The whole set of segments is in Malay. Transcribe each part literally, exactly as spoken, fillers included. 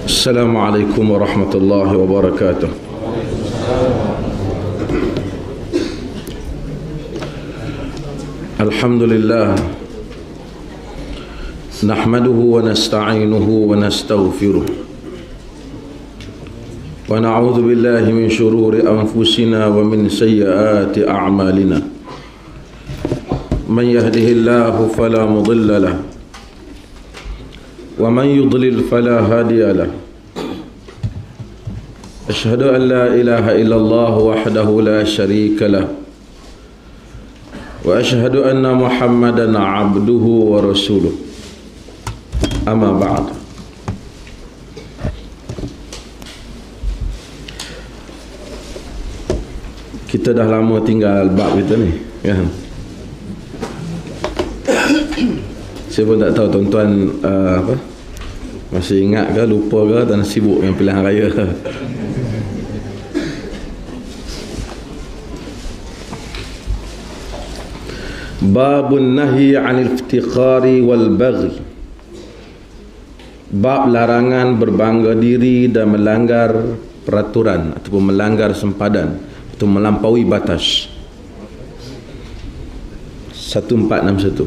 Assalamualaikum warahmatullahi wabarakatuh. Alhamdulillah, nahmaduhu wa nasta'inuhu wa nastaghfiruh, wa na'udzu billahi min shururi anfusina wa min sayyiati a'malina. Man yahdihillahu fala mudilla lahu wa man yudlil fala hadiya lahu. Asyhadu an la ilaha illallah wahdahu la syarika lahu wa asyhadu anna Muhammadan abduhu wa rasuluh. Amma ba'd. Kita dah lama tinggal bab kita ni, kan? Saya pun tak tahu tuan-tuan uh, apa masih ingat ke, lupa ke, tak nak sibuk dengan pilihan raya. Babun nahi 'anil iftiqari wal baghi. Bab larangan berbangga diri dan melanggar peraturan ataupun melanggar sempadan atau melampaui batas. satu empat enam satu.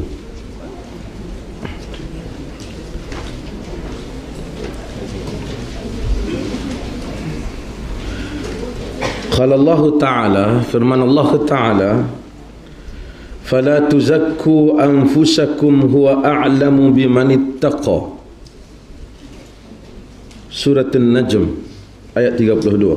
Qala Allah Ta'ala, firman Allah Ta'ala, fala tuzakku anfusakum huwa a'lamu biman ittaqa. Surat An-Najm ayat tiga puluh dua.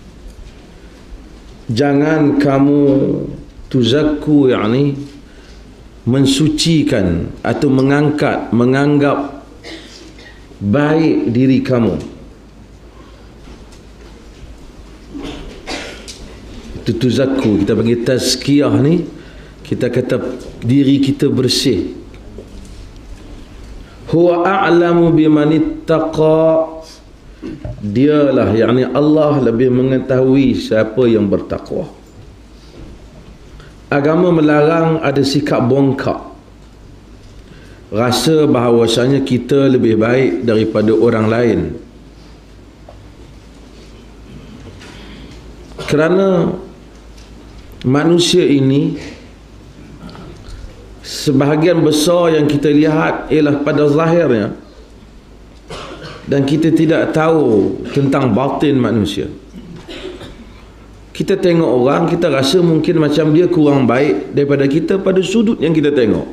Jangan kamu tuzakku, yakni mensucikan atau mengangkat, menganggap baik diri kamu. Itu tuzakku, kita panggil tazkiyah ni, kita kata diri kita bersih. Huwa a'lamu biman ittaqa. Dialah, yakni Allah lebih mengetahui siapa yang bertakwa. Agama melarang ada sikap bongkak, rasa bahawasanya kita lebih baik daripada orang lain. Kerana manusia ini, sebahagian besar yang kita lihat ialah pada zahirnya, dan kita tidak tahu tentang batin manusia. Kita tengok orang, kita rasa mungkin macam dia kurang baik daripada kita pada sudut yang kita tengok,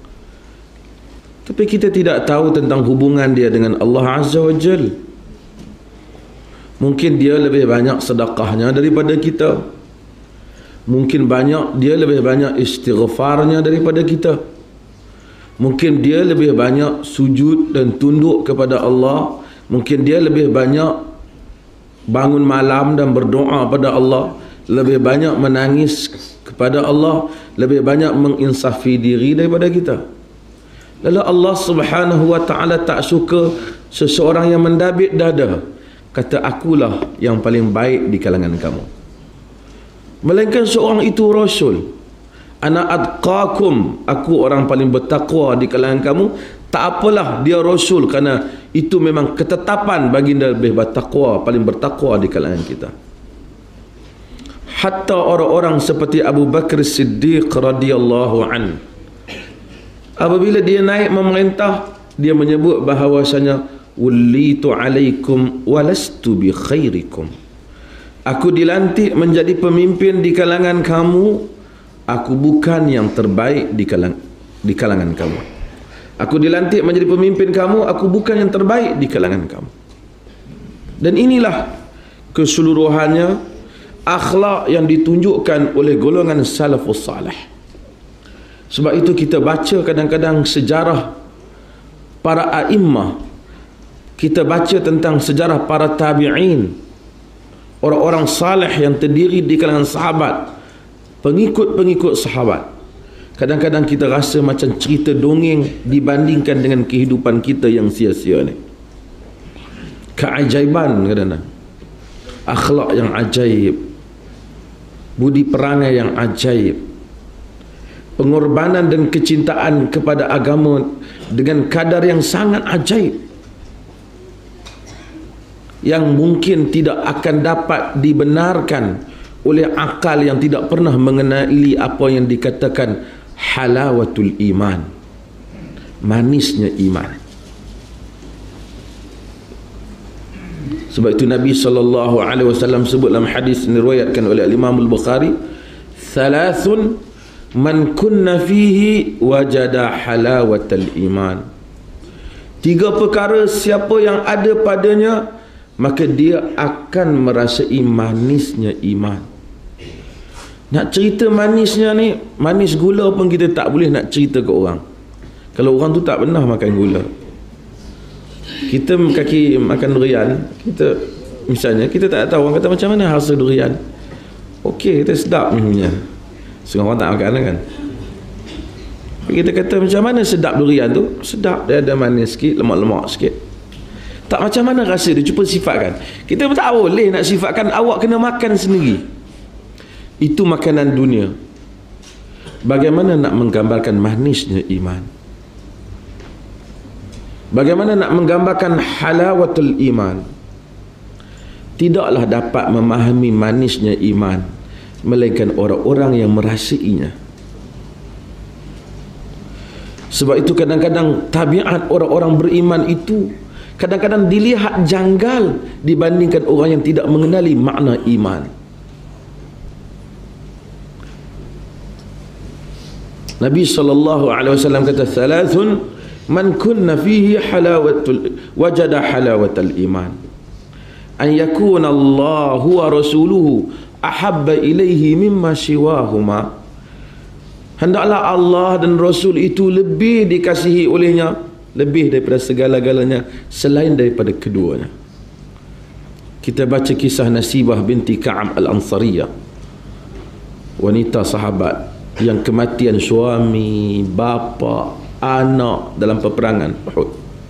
tapi kita tidak tahu tentang hubungan dia dengan Allah Azza wa Jal. Mungkin dia lebih banyak sedekahnya daripada kita, mungkin banyak dia lebih banyak istighfarnya daripada kita, mungkin dia lebih banyak sujud dan tunduk kepada Allah, mungkin dia lebih banyak bangun malam dan berdoa pada Allah, lebih banyak menangis kepada Allah, lebih banyak menginsafi diri daripada kita. Lalu Allah Subhanahu wa ta'ala tak suka seseorang yang mendabit dada kata akulah yang paling baik di kalangan kamu, melainkan seorang itu Rasul. Ana atqakum, aku orang paling bertakwa di kalangan kamu. Tak apalah dia Rasul, kerana itu memang ketetapan baginda lebih bertakwa, paling bertakwa di kalangan kita. Hatta orang-orang seperti Abu Bakar Siddiq radhiyallahu an, apabila dia naik memerintah, dia menyebut bahawasanya wallitu alaikum walastu bi khairikum. Aku dilantik menjadi pemimpin di kalangan kamu, aku bukan yang terbaik di kalangan di kalangan kamu. Aku dilantik menjadi pemimpin kamu, aku bukan yang terbaik di kalangan kamu. Dan inilah keseluruhannya akhlak yang ditunjukkan oleh golongan salafus salih. Sebab itu kita baca kadang-kadang sejarah para a'immah, kita baca tentang sejarah para tabi'in, orang-orang salih yang terdiri di kalangan sahabat, pengikut-pengikut sahabat. Kadang-kadang kita rasa macam cerita dongeng dibandingkan dengan kehidupan kita yang sia-sia ni. Keajaiban kadang-kadang, akhlak yang ajaib, budi perangai yang ajaib, pengorbanan dan kecintaan kepada agama dengan kadar yang sangat ajaib. yang mungkin tidak akan dapat dibenarkan oleh akal yang tidak pernah mengenali apa yang dikatakan halawatul iman, manisnya iman. Sebab itu Nabi sallallahu alaihi wasallam sebut dalam hadis yang diriwayatkan oleh Imam Al-Bukhari, thalathun man kunna fihi wajada halawatal iman. Tiga perkara siapa yang ada padanya, maka dia akan merasai manisnya iman. Nak cerita manisnya ni, manis gula pun kita tak boleh nak cerita ke orang. Kalau orang tu tak pernah makan gula. Kita kaki makan durian, kita misalnya kita tak tahu, orang kata macam mana rasa durian. Okey, kita sedap minumnya. Setengah orang tak makan kan. Kita kata macam mana sedap durian tu? Sedap, dia ada manis sikit, lemak-lemak sikit. Tak macam mana rasa dia, cuba sifatkan. Kita pun tak boleh nak sifatkan, awak kena makan sendiri. Itu makanan dunia. Bagaimana nak menggambarkan manisnya iman? Bagaimana nak menggambarkan halawatul iman? Tidaklah dapat memahami manisnya iman melainkan orang-orang yang merasainya. Sebab itu kadang-kadang tabiat orang-orang beriman itu kadang-kadang dilihat janggal dibandingkan orang yang tidak mengenali makna iman. Nabi sallallahu alaihi wasallam kata, thalathun man kunna fihi halawatul wajada halawatal iman, an yakuna Allahu wa rasuluhu ahabba ilaihi mimma siwahuma. Hendaklah Allah dan Rasul itu lebih dikasihi olehnya, lebih daripada segala-galanya selain daripada keduanya. Kita baca kisah Nasibah binti Ka'ab Al-Ansariyah, wanita sahabat yang kematian suami, bapa, anak dalam peperangan Uhud.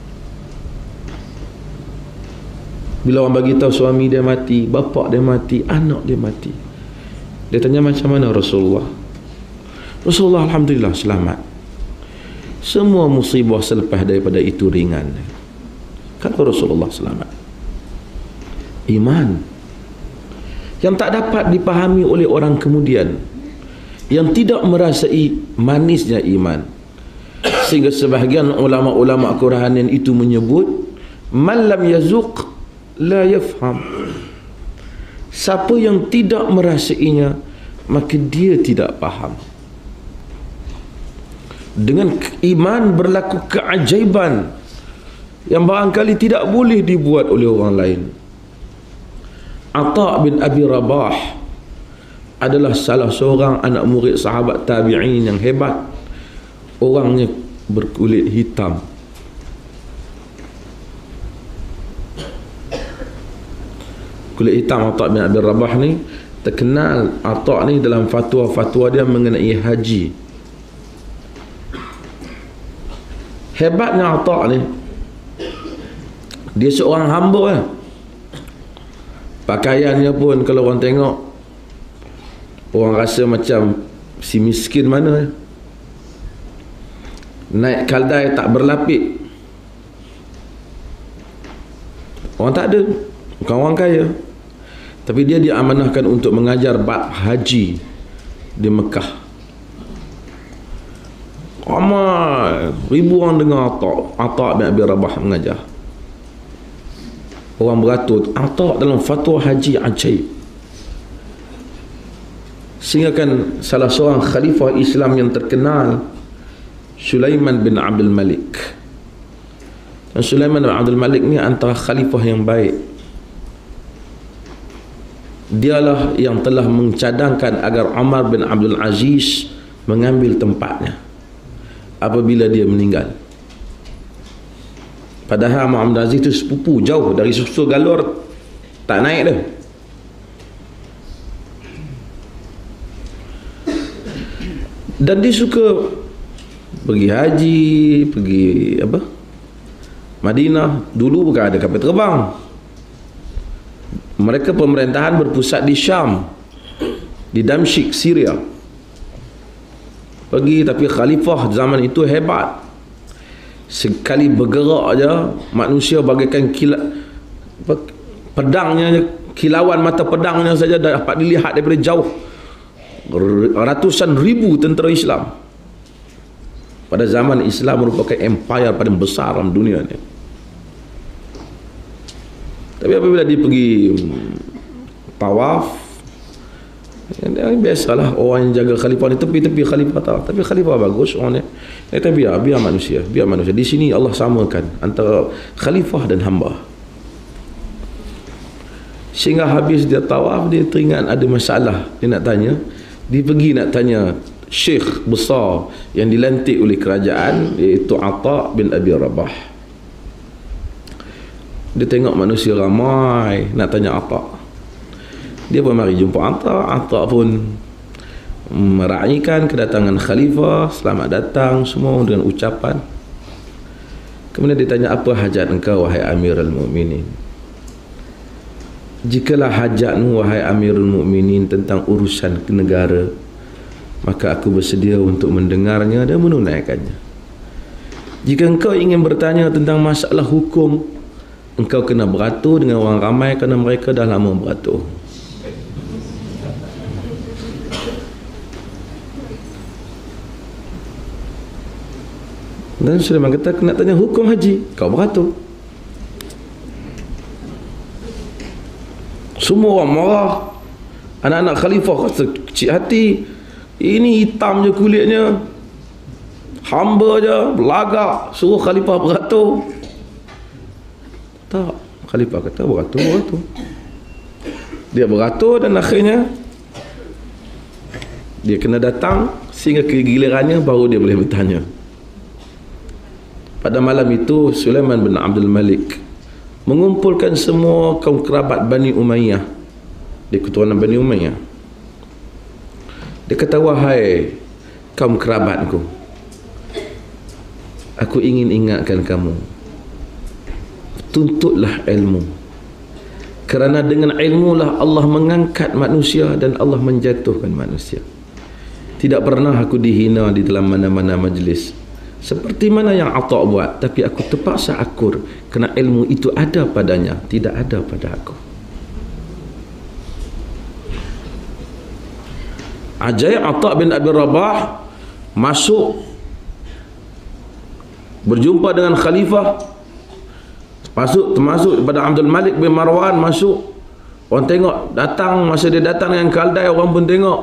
Bila orang bagi tahu suami dia mati, bapa dia mati, anak dia mati, dia tanya macam mana Rasulullah? Rasulullah alhamdulillah selamat. Semua musibah selepas daripada itu ringan. Kalau Rasulullah selamat. Iman yang tak dapat dipahami oleh orang kemudian, yang tidak merasai manisnya iman. Sehingga sebahagian ulama-ulama Quranan itu menyebut, man lam yazuq la yafham. Siapa yang tidak merasainya, maka dia tidak faham. Dengan iman berlaku keajaiban yang barangkali tidak boleh dibuat oleh orang lain. Atha bin Abi Rabah adalah salah seorang anak murid sahabat tabi'in yang hebat. Orangnya berkulit hitam. Kulit hitam Atha bin Abi Rabah ni terkenal. Atha ni dalam fatwa-fatwa dia mengenai haji. Hebatnya Atha ni, dia seorang hamba lah. Pakaiannya pun kalau orang tengok, orang rasa macam si miskin mana. Naik kaldai tak berlapik. Orang tak ada, bukan orang kaya, tapi dia diamanahkan untuk mengajar bab haji di Mekah. Ramai ribu orang dengar Atha Atha bin Abi Rabah mengajar. Orang beratur Atha dalam fatwa haji ajaib. Sehingga kan salah seorang khalifah Islam yang terkenal, Sulaiman bin Abdul Malik. Dan Sulaiman bin Abdul Malik ni antara khalifah yang baik. Dialah yang telah mencadangkan agar Umar bin Abdul Aziz mengambil tempatnya apabila dia meninggal. Padahal Muhammad Aziz itu sepupu jauh dari susu galur, tak naik dah. Dan dia suka pergi haji, pergi apa, Madinah. Dulu bukan ada kapal terbang. Mereka pemerintahan berpusat di Syam, di Damsyik, Syria. Pergi, tapi khalifah zaman itu hebat. Sekali bergerak aja manusia bagaikan kilat, pedangnya, kilauan mata pedangnya saja dapat dilihat daripada jauh. Ratusan ribu tentera Islam. Pada zaman Islam merupakan empire paling besar dalam dunia ni. Tapi apabila dia pergi tawaf, biasalah orang yang jaga khalifah ni tepi-tepi khalifah tak. Tapi khalifah bagus orang ni. Dia biar biar manusia, biar manusia. Di sini Allah samakan antara khalifah dan hamba. Sehingga habis dia tawaf, dia teringat ada masalah. Dia nak tanya, dia pergi nak tanya syekh besar yang dilantik oleh kerajaan, iaitu Atha bin Abi Rabah. Dia tengok manusia ramai nak tanya Atha. Dia pun mari jumpa Atha. Atha pun meraihkan kedatangan khalifah, selamat datang semua dengan ucapan. Kemudian dia tanya, apa hajat engkau wahai Amirul Mukminin? Jikalau hajatmu wahai Amirul Mukminin tentang urusan negara, maka aku bersedia untuk mendengarnya dan menunaikannya. Jika engkau ingin bertanya tentang masalah hukum, engkau kena beratur dengan orang ramai kerana mereka dah lama beratur. Dan Sulaiman kata, nak tanya hukum haji, kau beratur. Semua orang marah. Anak-anak khalifah kata kecil hati, ini hitam je kulitnya, hamba je, belagak, suruh khalifah beratur. Tak, khalifah kata beratur, beratur. Dia beratur dan akhirnya dia kena datang sehingga kegilirannya baru dia boleh bertanya. Pada malam itu Sulaiman bin Abdul Malik mengumpulkan semua kaum kerabat Bani Umayyah, di keturunan Bani Umayyah. Dia kata, wahai kaum kerabatku, aku ingin ingatkan kamu, tuntutlah ilmu, kerana dengan ilmu lah Allah mengangkat manusia dan Allah menjatuhkan manusia. Tidak pernah aku dihina di dalam mana-mana majlis seperti mana yang Atha buat, tapi aku terpaksa akur kerana ilmu itu ada padanya, tidak ada pada aku. Ajaib, Atha bin Abi Rabah masuk berjumpa dengan khalifah, masuk termasuk pada Abdul Malik bin Marwan masuk. Orang tengok datang, masa dia datang dengan kaldai, orang pun tengok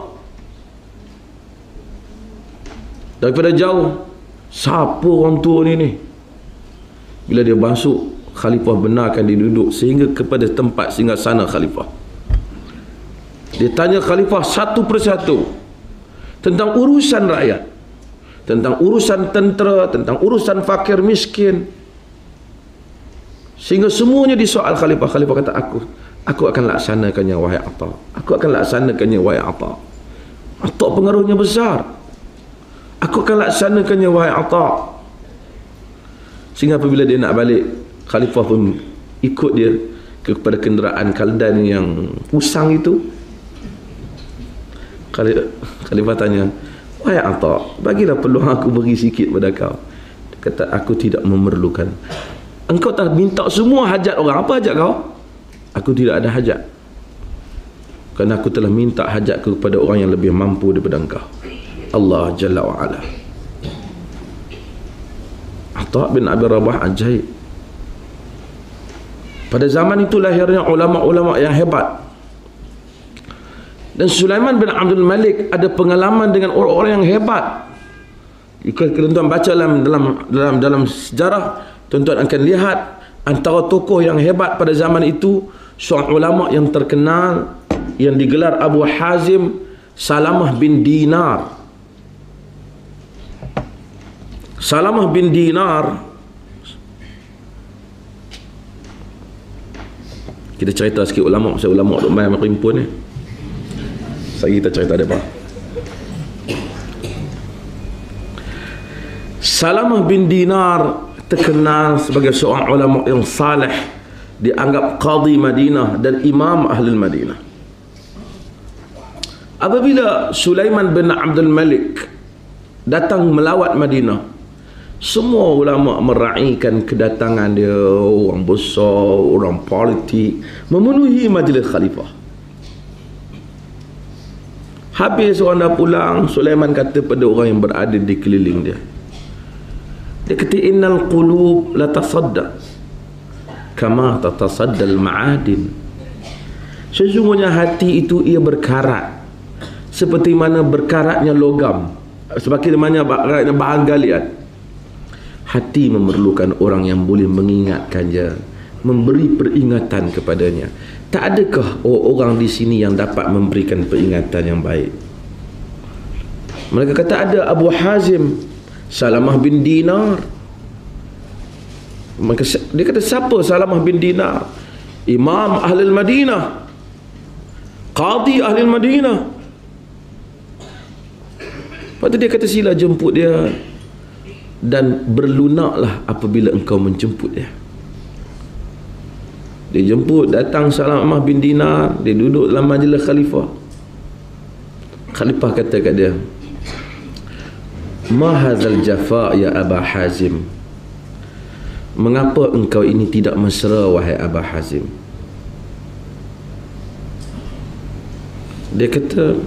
daripada jauh, siapa orang tua ni ni. Bila dia masuk, khalifah benarkan dia duduk sehingga kepada tempat singgasana khalifah. Dia tanya khalifah satu persatu tentang urusan rakyat, tentang urusan tentera, tentang urusan fakir miskin, sehingga semuanya disoal khalifah. Khalifah kata, aku aku akan laksanakannya wahai Atha, aku akan laksanakannya wahai Atha. Atha pengaruhnya besar, aku akan laksanakannya wahai Atha. Sehingga apabila dia nak balik, khalifah pun ikut dia kepada kenderaan kaldan yang usang itu. Khalifah tanya, wahai Atha, bagilah peluang aku beri sikit pada kau. Dia kata, aku tidak memerlukan. Engkau tak minta semua hajat orang. Apa hajat kau? Aku tidak ada hajat, kerana aku telah minta hajatku kepada orang yang lebih mampu daripada engkau, Allah Jalla wa'ala. Atha bin Abi Rabah ajaib. Pada zaman itu lahirnya ulama-ulama yang hebat. Dan Sulaiman bin Abdul Malik ada pengalaman dengan orang-orang yang hebat. Jika tuan-tuan baca dalam dalam dalam dalam sejarah, tuan-tuan akan lihat antara tokoh yang hebat pada zaman itu seorang ulama yang terkenal yang digelar Abu Hazim, Salamah bin Dinar. Salamah bin Dinar, kita cerita sikit ulama, pasal ulama duk main merimpun ni. Saya kita cerita dia apa. Salamah bin Dinar terkenal sebagai seorang ulama yang saleh, dianggap qadi Madinah dan imam ahli Madinah. Apabila Sulaiman bin Abdul Malik datang melawat Madinah, Semua ulama meraihkan kedatangan dia, orang besar, orang politik, memenuhi majlis khalifah. Habis orang dah pulang, Sulaiman kata pada orang yang berada di keliling dia, dia kata, innal qulub la tasaddaq kama tatasaddal ma'adin. Sesungguhnya hati itu ia berkarat seperti mana berkaratnya logam, seperti mana berkaratnya bahan galian. Hati memerlukan orang yang boleh mengingatkannya, memberi peringatan kepadanya. Tak adakah orang di sini yang dapat memberikan peringatan yang baik? Mereka kata ada Abu Hazim, Salamah bin Dinar. Maka dia kata, siapa Salamah bin Dinar? Imam Ahli Madinah, Qadi Ahli Madinah. Lepas tu dia kata, sila jemput dia, dan berlunaklah apabila engkau menjemput dia. Dia jemput, datang Salamah bin Dinar, dia duduk dalam majlis khalifah. Khalifah kata kat dia, ma hadzal jafa ya Aba Hazim, mengapa engkau ini tidak mesra wahai Aba Hazim? Dia kata,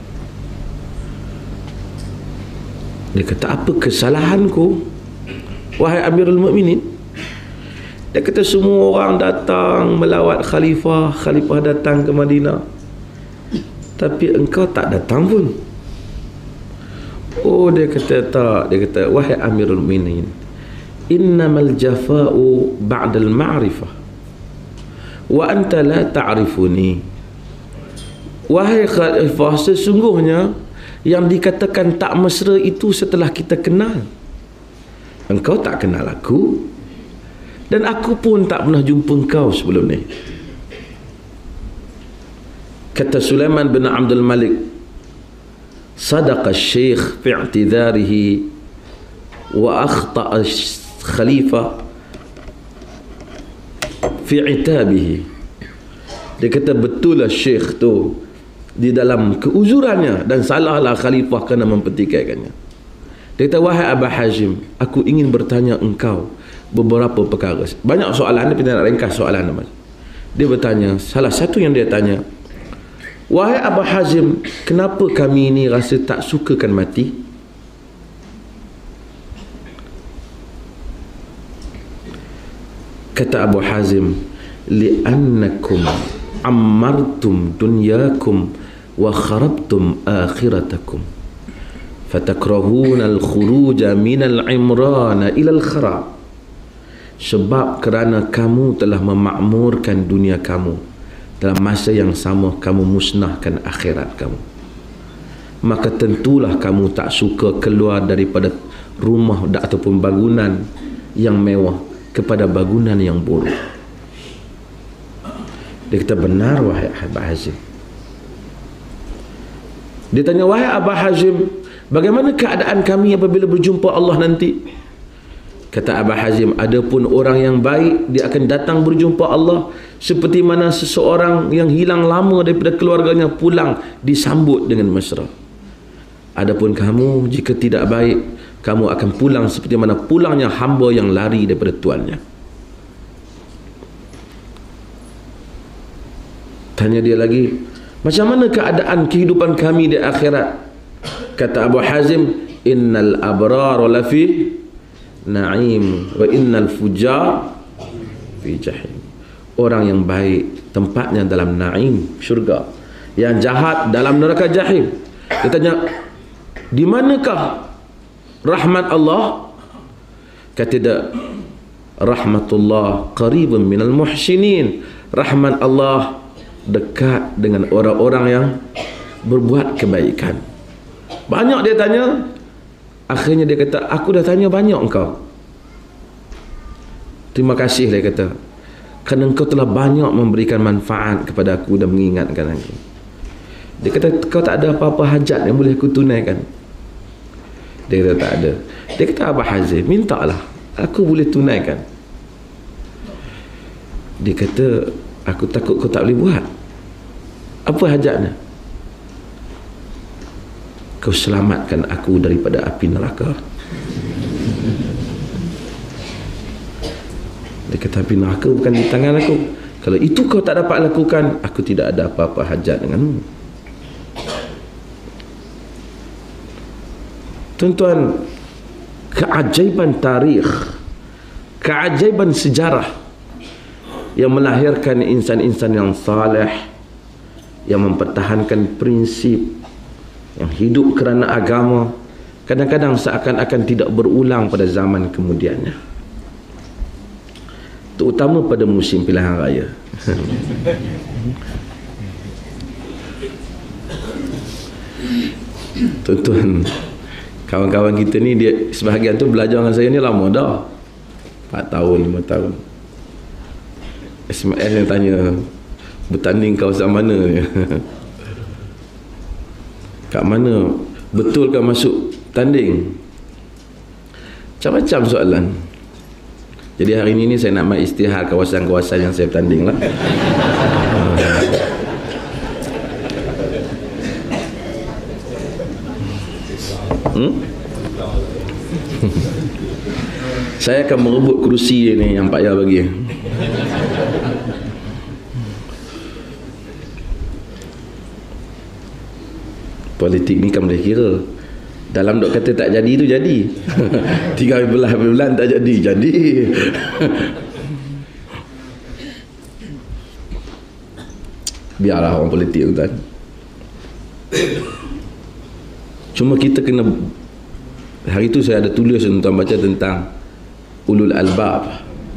dia kata, apa kesalahanku wahai Amirul Mukminin? Dia kata, semua orang datang melawat khalifah, khalifah datang ke Madinah, tapi engkau tak datang pun. Oh, dia kata tak. Dia kata, wahai Amirul Mukminin, innamal jafa'u ba'dal ma'rifah wa anta la ta'rifuni. Wahai khalifah, sesungguhnya yang dikatakan tak mesra itu setelah kita kenal. Engkau tak kenal aku, dan aku pun tak pernah jumpa engkau sebelum ni. Kata Sulaiman bin Abdul Malik, sadaqa syekh fi i'tidharihi wa akhta'a khalifah fi itabihi. Dia kata, betul lah syekh tu di dalam keuzurannya, dan salahlah khalifah kerana mempertikaikannya. Dia kata, wahai Aba Hazim, aku ingin bertanya engkau beberapa perkara. Banyak soalan, dia nak ringkas soalan nama. Dia bertanya, salah satu yang dia tanya, wahai Aba Hazim, kenapa kami ini rasa tak sukakan mati? Kata Abu Hazim, li'annakum ammartum dunyakum wa kharabtum akhiratakum fatakrahuna al-khuruja minal imrana ila al-kharab. Sebab kerana kamu telah memakmurkan dunia kamu, dalam masa yang sama kamu musnahkan akhirat kamu, maka tentulah kamu tak suka keluar daripada rumah ataupun bangunan yang mewah kepada bangunan yang buruk. Dia kata, benar wahai Abah Hazim. Dia tanya, wahai Abah Hazim, bagaimana keadaan kami apabila berjumpa Allah nanti? Kata Abah Hazim, adapun orang yang baik, dia akan datang berjumpa Allah seperti mana seseorang yang hilang lama daripada keluarganya pulang disambut dengan mesra. Adapun kamu, jika tidak baik, kamu akan pulang seperti mana pulangnya hamba yang lari daripada tuannya. Tanya dia lagi, macam mana keadaan kehidupan kami di akhirat? Kata Abu Hazim, innal abrar lafi na'im wa innal fujar fi jahim. Orang yang baik tempatnya dalam na'im, syurga. Yang jahat dalam neraka jahim. Dia tanya, di manakah rahmat Allah? Kata dia, rahmatullah qaribun minal muhsinin. Rahmat Allah dekat dengan orang-orang yang berbuat kebaikan. Banyak dia tanya. Akhirnya dia kata, aku dah tanya banyak engkau. Terima kasih, dia kata, kerana engkau telah banyak memberikan manfaat kepada aku dan mengingatkan aku. Dia kata, kau tak ada apa-apa hajat yang boleh aku tunaikan? Dia kata, tak ada. Dia kata, Abah Hazim, mintalah, aku boleh tunaikan. Dia kata, aku takut kau tak boleh buat. Apa hajatnya? Kau selamatkan aku daripada api neraka. Dia kata, tapi neraka bukan di tangan aku. Kalau itu kau tak dapat lakukan, aku tidak ada apa-apa hajat denganmu. Tuan-tuan, keajaiban tarikh, keajaiban sejarah yang melahirkan insan-insan yang saleh, yang mempertahankan prinsip, yang hidup kerana agama, kadang-kadang seakan-akan tidak berulang pada zaman kemudiannya, terutama pada musim pilihan raya. Tuan-tuan, kawan-kawan kita ni, dia sebahagian tu belajar dengan saya ni lama dah, empat tahun, lima tahun. S M S yang tanya, bertanding kawasan mana ni? Kat mana? Betul kan masuk tanding? Macam-macam soalan. Jadi hari ini ni saya nak main istihar kawasan-kawasan yang saya bertanding lah. Hmm? Saya akan merebut kerusi ni yang Pak Yah bagi. Politik ni kan boleh kira. Dalam dok kata tak jadi tu jadi. Tiga belas bulan tak jadi, jadi. Biarlah orang politik tu kan. Cuma kita kena, hari tu saya ada tulis tuan baca tentang ulul albab.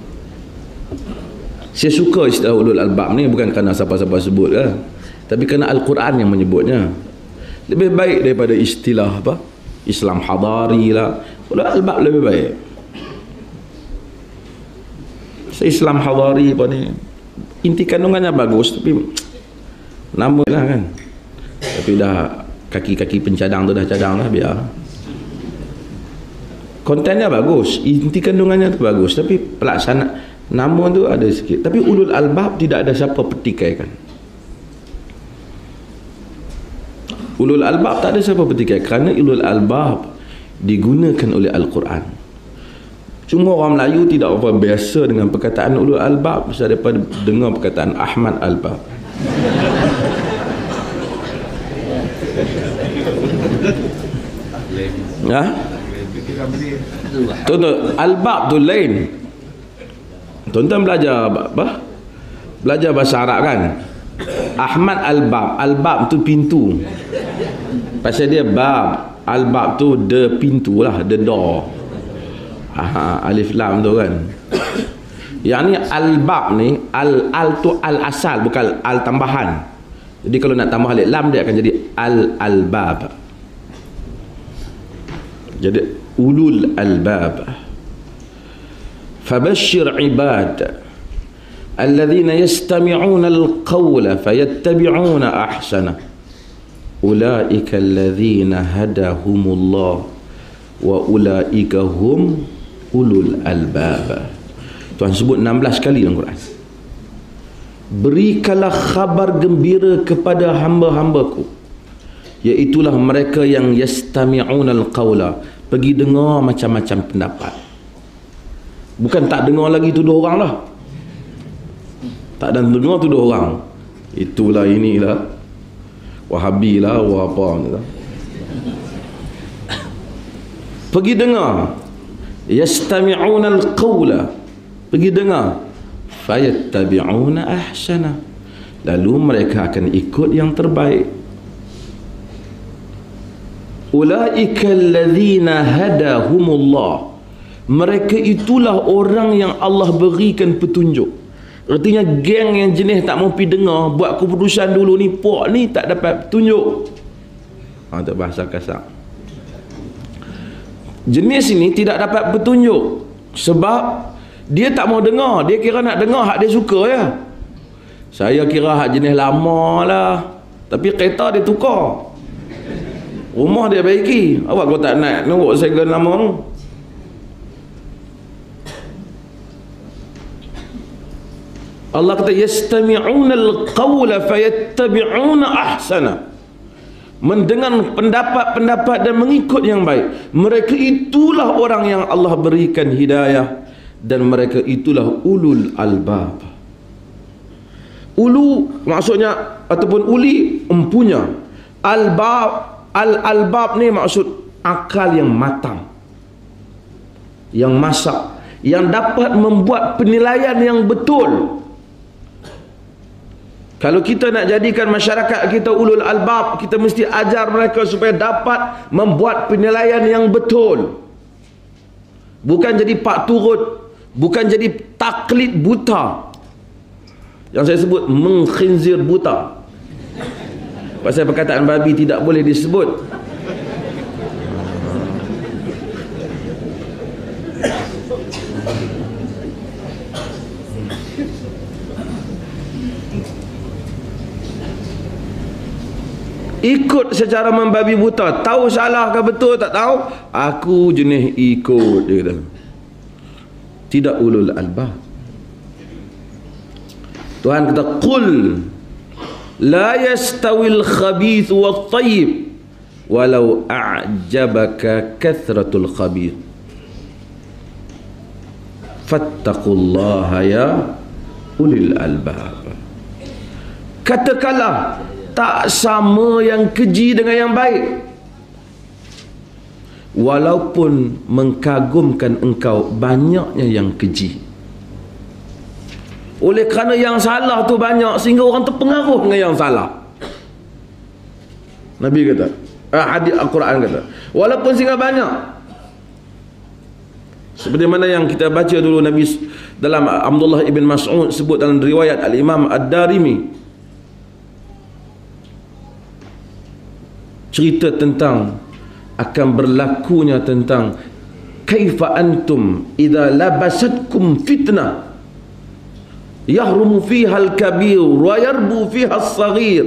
Saya suka istilah ulul albab ni bukan kerana siapa-siapa sebut lah, tapi kerana Al-Quran yang menyebutnya. Lebih baik daripada istilah apa Islam hadari lah. Ulul albab lebih baik. So, Islam hadari apa ni, inti kandungannya bagus, tapi nama lah kan. Tapi dah kaki-kaki pencadang tu dah cadang lah, biar. Kontennya bagus, inti kandungannya tu bagus, tapi pelaksana nama tu ada sikit. Tapi ulul albab tidak ada siapa petikaikan. Ulul albab tak ada siapa petikai, kerana ulul albab digunakan oleh Al-Quran. Cuma orang Melayu tidak apa biasa dengan perkataan ulul albab, sebab daripada dengar perkataan Ahmad Albab. Ya? Tuan-tuan, albab tu lain. Tuan-tuan belajar apa? Belajar bahasa Arab kan? Ahmad Albab, albab tu pintu. Pasal dia bab, albab tu the pintu lah, the door. Aha, alif lam tu kan. Yang ni albab ni, al al tu al asal, bukan al tambahan. Jadi kalau nak tambah alif lam dia akan jadi al albab. Jadi ulul albab. Fabashshir ibad الذين يستمعون القول فيتبعون أحسنه أولئك الذين هداهم الله وأولئك هم أولو الألباب. Tuhan sebut enam belas kali dalam Quran. Berikanlah khabar gembira kepada hamba-hambaku, iaitulah mereka yang yastami'una al-qawla, pergi dengar macam-macam pendapat. Bukan tak dengar lagi tuduh orang lah. Tak ada dengar tuduh orang, itulah inilah Wahabi lah, wah apa gitu. Pergi dengar, yastami'una al-qawla, pergi dengar, fayattabi'una ahsana, lalu mereka akan ikut yang terbaik. Ulaika alladzina hadahumullah, mereka itulah orang yang Allah berikan petunjuk. Artinya geng yang jenis tak mau pergi dengar, buat keputusan dulu ni, pok ni tak dapat petunjuk. Ha, tak bahasa kasar. Jenis ini tidak dapat petunjuk sebab dia tak mau dengar. Dia kira nak dengar hak dia suka ya. Saya kira hak jenis lama lah, tapi kereta dia tukar, rumah dia baiki. Awak kau tak nak nunggu segala lama tu. Allah kata yastami'una al-qawla fayattabi'una ahsana, mendengar pendapat-pendapat dan mengikut yang baik. Mereka itulah orang yang Allah berikan hidayah dan mereka itulah ulul albab. Ulu maksudnya ataupun uli empunya. Albab, al-albab ni maksud akal yang matang, yang masak, yang dapat membuat penilaian yang betul. Kalau kita nak jadikan masyarakat kita ulul albab, kita mesti ajar mereka supaya dapat membuat penilaian yang betul. Bukan jadi pak turut, bukan jadi taklid buta. Yang saya sebut mengkhinzir buta. Pasal perkataan babi tidak boleh disebut. Ikut secara membabi buta. Tahu salah ke betul tak tahu, aku jenis ikut, dia kata. Tidak ulul albab. Tuhan kata qul la yastawil khabith wat tayyib walau a'jabaka kathratul khabith fattaqullaha ya ulil albab. Katakanlah tak sama yang keji dengan yang baik, walaupun mengagumkan engkau banyaknya yang keji. Oleh kerana yang salah tu banyak, sehingga orang terpengaruh dengan yang salah. Nabi kata, eh, hadis Al-Quran kata, walaupun sehingga banyak. Seperti mana yang kita baca dulu Nabi dalam Abdullah ibn Mas'ud sebut dalam riwayat Al-Imam Ad-Darimi, cerita tentang akan berlakunya tentang kaifa antum idza labasatkum fitnah yahrumu fiha al-kabir wa yarbu fiha as-saghir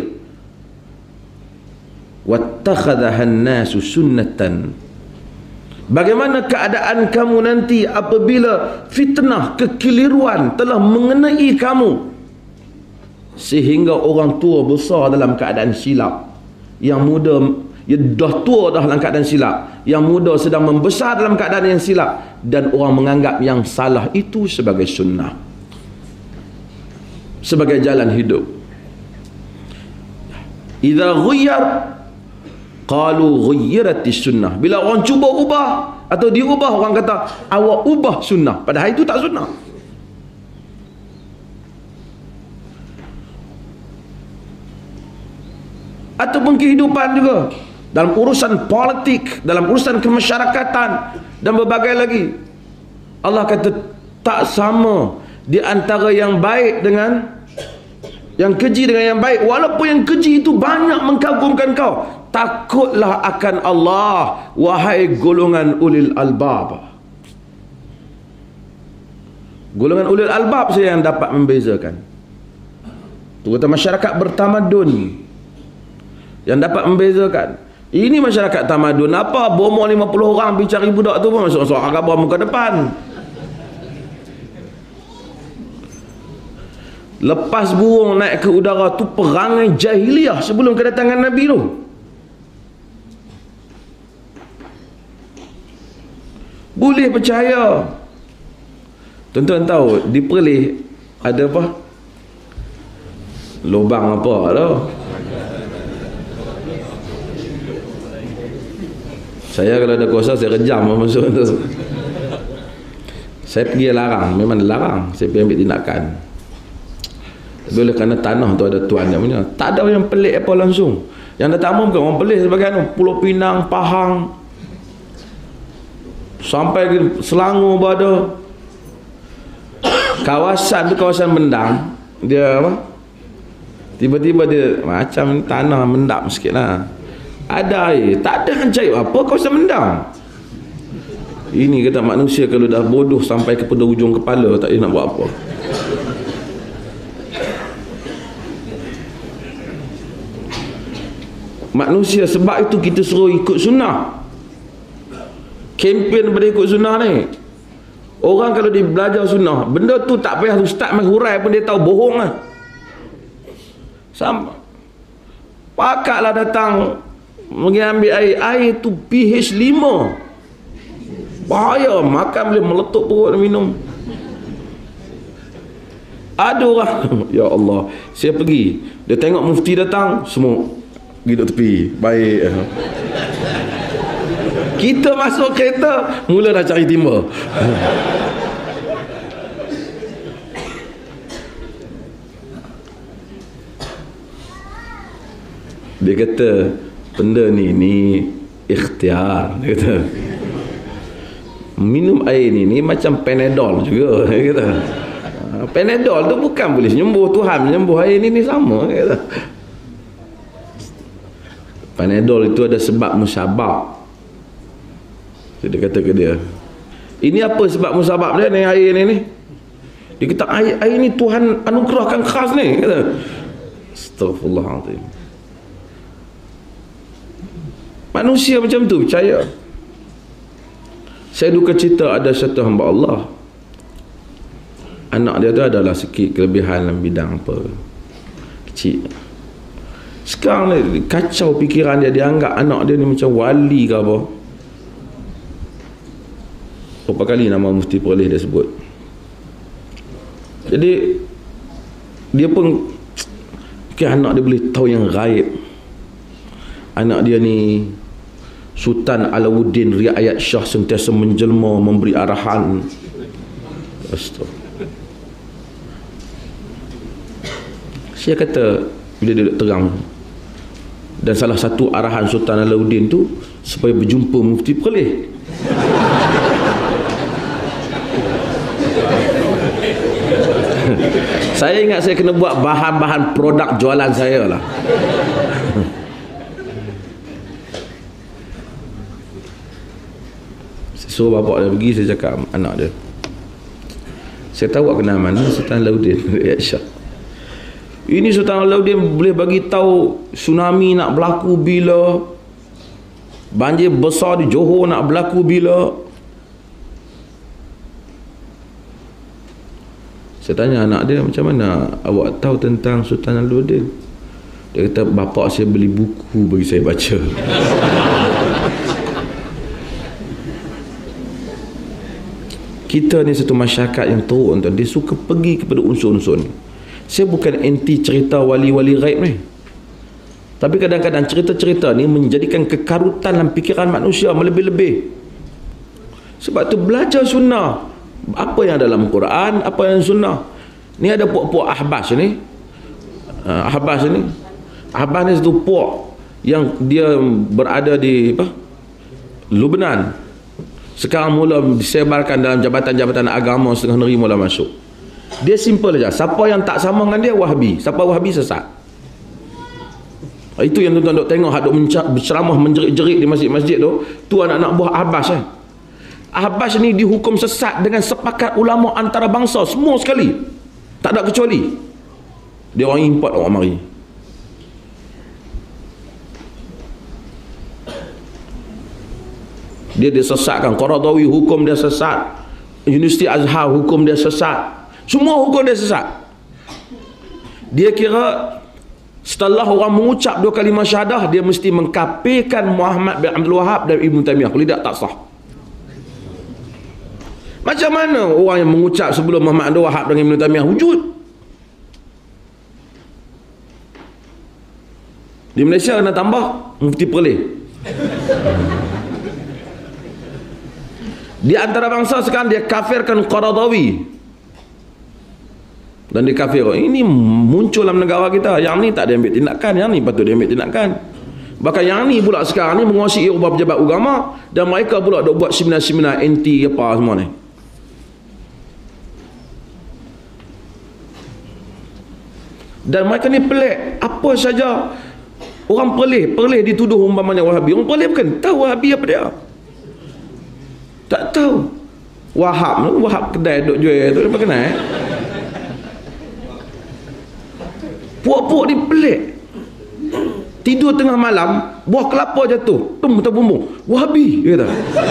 wattakhadhaha an-nasu sunnatan. Bagaimana keadaan kamu nanti apabila fitnah, kekeliruan telah mengenai kamu sehingga orang tua besar dalam keadaan silap, yang muda ya dah tua dah dalam keadaan silap, yang muda sedang membesar dalam keadaan yang silap, dan orang menganggap yang salah itu sebagai sunnah, sebagai jalan hidup. Idza ghayyar qalu ghayyiratis sunnah. Bila orang cuba ubah atau diubah, orang kata awak ubah sunnah, padahal itu tak sunnah. Ataupun kehidupan juga, dalam urusan politik, dalam urusan kemasyarakatan dan berbagai lagi. Allah kata tak sama di antara yang baik dengan yang keji dengan yang baik, walaupun yang keji itu banyak mengkagumkan kau. Takutlah akan Allah, wahai golongan ulil albab. Golongan ulil albab saja yang dapat membezakan. Terutama masyarakat bertamadun yang dapat membezakan. Ini masyarakat tamadun apa, bomo lima puluh orang pergi cari budak tu pun masuk soal khabar muka depan. Lepas burung naik ke udara tu perangai jahiliah sebelum kedatangan Nabi tu. Boleh percaya. Tuan-tuan tahu di Perlis ada apa? Lubang apa tu? Saya kalau ada kuasa saya rejam masuk tu. Saya pergi larang, memang larang. Saya pergi ambil tindakan. Tapi oleh kerana tanah tu ada tuan yang punya, tak ada yang pelik apa langsung. Yang datang bukan orang pelik sebagai anu, Pulau Pinang, Pahang, sampai ke Selangor pun ada. Kawasan tu kawasan mendang. Dia apa? Tiba-tiba dia macam tanah mendap sikit lah. Ada air, tak ada cair apa kawasan mendang. Ini kata manusia kalau dah bodoh sampai kepada ujung kepala, tak boleh nak buat apa. Manusia, sebab itu kita suruh ikut sunnah. Kempen daripada ikut sunnah ni. Orang kalau dia belajar sunnah, benda tu tak payah ustaz main hurai pun dia tahu bohong lah. Sampai pakatlah datang mengambil air, air tu pH lima. Bahaya, makan boleh meletup perut minum. Ada orang ya Allah, saya pergi, dia tengok mufti datang, semua pergi duduk tepi. Baik. Kita masuk kereta, mula dah cari timba. Dia kata, benda ni ni ikhtiar. Dia kata, minum air ni ni macam Panadol juga. Dia kata, Panadol tu bukan boleh nyembuh, Tuhan menyembuh, air ni ni sama. Dia kata, Panadol itu ada sebab musabab. Dia kata ke dia, ini apa sebab musabab dia ni air ni ni? Dia kata, air, air ni Tuhan anugerahkan khas ni. Dia kata, Astaghfirullahaladzim. Manusia macam tu, percaya. Saya duka cita ada satu hamba Allah, anak dia tu adalah sikit kelebihan dalam bidang apa, kecil. Sekarang ni kacau fikiran dia, dia anggap anak dia ni macam wali ke apa. Berapa kali nama Mufti Perlis dia sebut. Jadi dia pun mungkin anak dia boleh tahu yang gaib. Anak dia ni Sultan Alauddin Riayat Shah sentiasa menjelma, memberi arahan. Astagfirullah. Saya kata bila dia duduk terang, dan salah satu arahan Sultan Alauddin tu supaya berjumpa Mufti Perlis. Saya ingat saya kena buat bahan-bahan produk jualan saya lah. Saya suruh bapak dia pergi, saya cakap anak dia, saya tahu awak kenal mana Sultan Alauddin Riayat Shah. Ini Sultan Alauddin boleh bagi tahu tsunami nak berlaku bila, banjir besar di Johor nak berlaku bila. Saya tanya anak dia, macam mana awak tahu tentang Sultan Alauddin? Dia kata, bapak saya beli buku bagi saya baca. Kita ni satu masyarakat yang teruk, tuan, dia suka pergi kepada unsur-unsur ni. Saya bukan anti cerita wali-wali gaib ni, tapi kadang-kadang cerita-cerita ni menjadikan kekarutan dalam fikiran manusia melebih-lebih. Sebab tu belajar sunnah, apa yang dalam Quran, apa yang sunnah. Ni ada puak-puak ahbas ni, uh, ahbas ni ahbas ni satu puak yang dia berada di apa, Lubnan. Sekarang mula disebarkan dalam jabatan-jabatan agama, setengah negeri mula masuk. Dia simple aja, siapa yang tak sama dengan dia Wahabi, siapa Wahabi sesat. Itu yang tuan-tuan duk tengok hak duk berceramah menjerit-jerit di masjid-masjid tu, tu anak-anak buah Ahbas kan. Ahbas ni dihukum sesat dengan sepakat ulama antarabangsa semua sekali, tak ada kecuali. Dia orang import orang mari. Dia disesatkan. Qaradawi hukum dia sesat, Universiti Azhar hukum dia sesat, semua hukum dia sesat. Dia kira setelah orang mengucap dua kalimah syahadah, dia mesti mengkafirkan Muhammad bin Abdul Wahab dan Ibn Taymiyah. Kalau tidak, tak sah. Macam mana orang yang mengucap sebelum Muhammad Abdul Wahab dan Ibn Taymiyah wujud? Di Malaysia kena tambah Mufti Perlis. Di antara bangsa sekarang dia kafirkan Qaradawi. Dan dia kafir. Ini muncul dalam negara kita. Yang ni tak dia ambil tindakan, yang ni patut dia ambil tindakan. Bahkan yang ni pula sekarang ni menguasai beberapa pejabat agama, dan mereka pula dok buat seminar-seminar anti apa semua ni. Dan mereka ni pelik. Apa saja orang Perlis, Perlis dituduh umpamanya Wahabi. Orang Perlis bukan tahu Wahabi apa dia. Tak tahu. Wahab, Wahab kedai duk jual tu, dia kenal eh? Puak-puak ni pelik. Tidur tengah malam, buah kelapa jatuh, tum terbumbung. Wahabi, dia kata.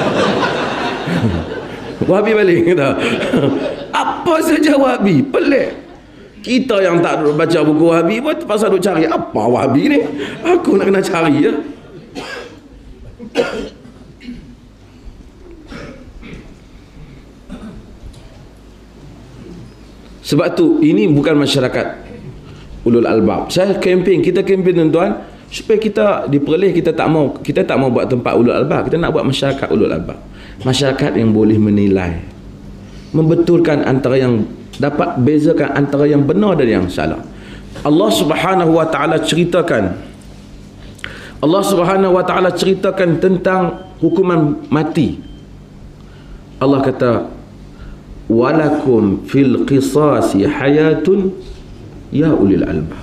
Wahabi balik, kata. Apa saja Wahabi, pelik. Kita yang tak duduk baca buku Wahabi pun pasal duduk cari apa Wahabi ni. Aku nak kena cari je. Sebab tu ini bukan masyarakat ulul albab. Saya kempen, kita kempen tuan-tuan, supaya kita diperoleh, kita tak mau kita tak mau buat tempat ulul albab, kita nak buat masyarakat ulul albab. Masyarakat yang boleh menilai, membetulkan antara yang dapat bezakan antara yang benar dan yang salah. Allah Subhanahu wa taala ceritakan Allah Subhanahu wa taala ceritakan tentang hukuman mati. Allah kata, walakum fil qisasi hayatun ya ulil albab.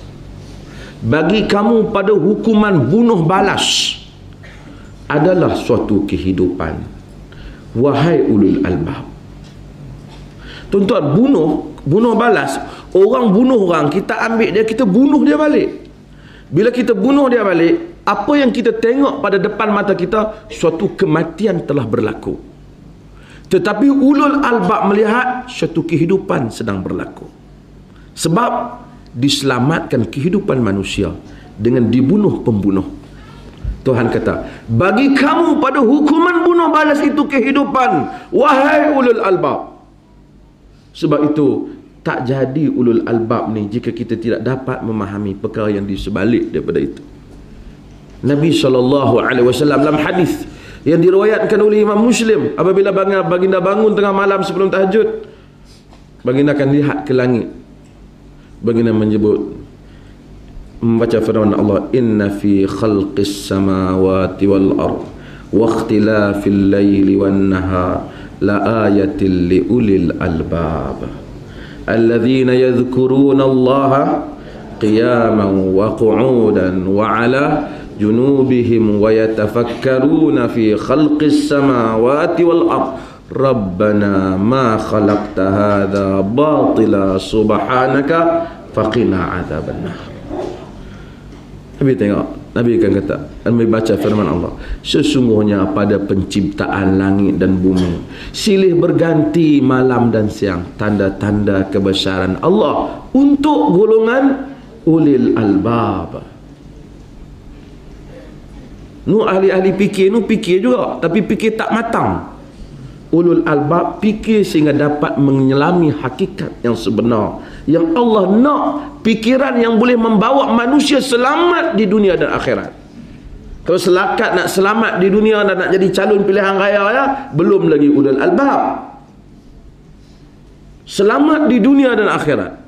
Bagi kamu pada hukuman bunuh balas adalah suatu kehidupan, wahai ulul albab. Tuan-tuan, bunuh bunuh balas, orang bunuh orang, kita ambil dia, kita bunuh dia balik. Bila kita bunuh dia balik, apa yang kita tengok pada depan mata kita, suatu kematian telah berlaku. Tetapi ulul albab melihat suatu kehidupan sedang berlaku. Sebab diselamatkan kehidupan manusia dengan dibunuh pembunuh. Tuhan kata, bagi kamu pada hukuman bunuh balas itu kehidupan, wahai ulul albab. Sebab itu tak jadi ulul albab ni jika kita tidak dapat memahami perkara yang di sebalik daripada itu. Nabi sallallahu alaihi wasallam dalam hadis yang diriwayatkan oleh Imam Muslim, apabila baginda bangun tengah malam sebelum tahajud, baginda akan lihat ke langit. Baginda menyebut, membaca firman Allah, inna fi khalqis samawati wal ard wa ikhtilafil laili wan nahar la ayatil li ulil albab alladzina yadhkuruna allaha qiyaman wa qu'udan wa ala junubihim wa yatafakkaruna fi khalqis samawati wal ard rabbana ma khalaqta hadha batila subhanaka faqina adzabannar. Nabi tengok, Nabi akan kata, Nabi baca firman Allah, sesungguhnya pada penciptaan langit dan bumi silih berganti malam dan siang tanda-tanda kebesaran Allah untuk golongan ulil albab. Nu ahli-ahli fikir nu fikir juga, tapi fikir tak matang. Ulul albab fikir sehingga dapat menyelami hakikat yang sebenar, yang Allah nak, fikiran yang boleh membawa manusia selamat di dunia dan akhirat. Kalau selakat nak selamat di dunia dan nak jadi calon pilihan raya ya, belum lagi ulul albab. Selamat di dunia dan akhirat.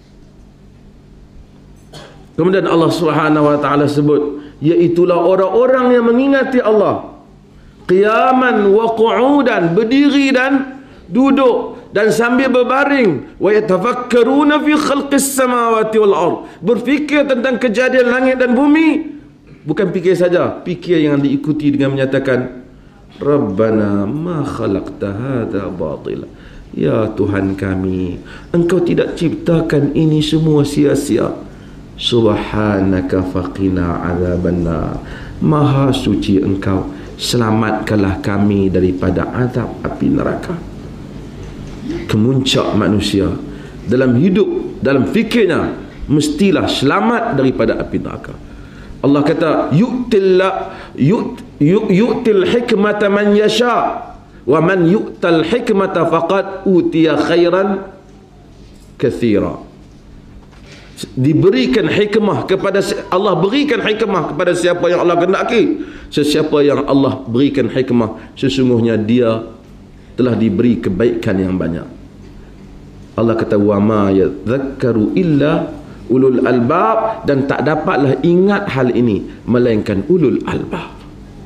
Kemudian Allah Subhanahu wa taala sebut, iaitulah orang-orang yang mengingati Allah qiyaman wa qu'udan, berdiri dan duduk dan sambil berbaring, wa yatafakkaruna fi khalqis samawati wal ard, berfikir tentang kejadian langit dan bumi. Bukan fikir saja, fikir yang diikuti dengan menyatakan, Rabbana ma khalaqta hadha batila, ya Tuhan kami, Engkau tidak ciptakan ini semua sia-sia. Subhanaka faqina adzabannar, maha suci Engkau, selamatkanlah kami daripada azab api neraka. Kemuncak manusia dalam hidup, dalam fikirnya, mestilah selamat daripada api neraka. Allah kata, yu'til yu't, yu'til hikmata man yasha wa man yu'tal hikmata faqad utiya khairan katsira. Diberikan hikmah kepada Allah, berikan hikmah kepada siapa yang Allah kehendaki. Sesiapa yang Allah berikan hikmah, sesungguhnya dia telah diberi kebaikan yang banyak. Allah kata, wa ma yadhakkaru illa ulul albab, dan tak dapatlah ingat hal ini melainkan ulul albab.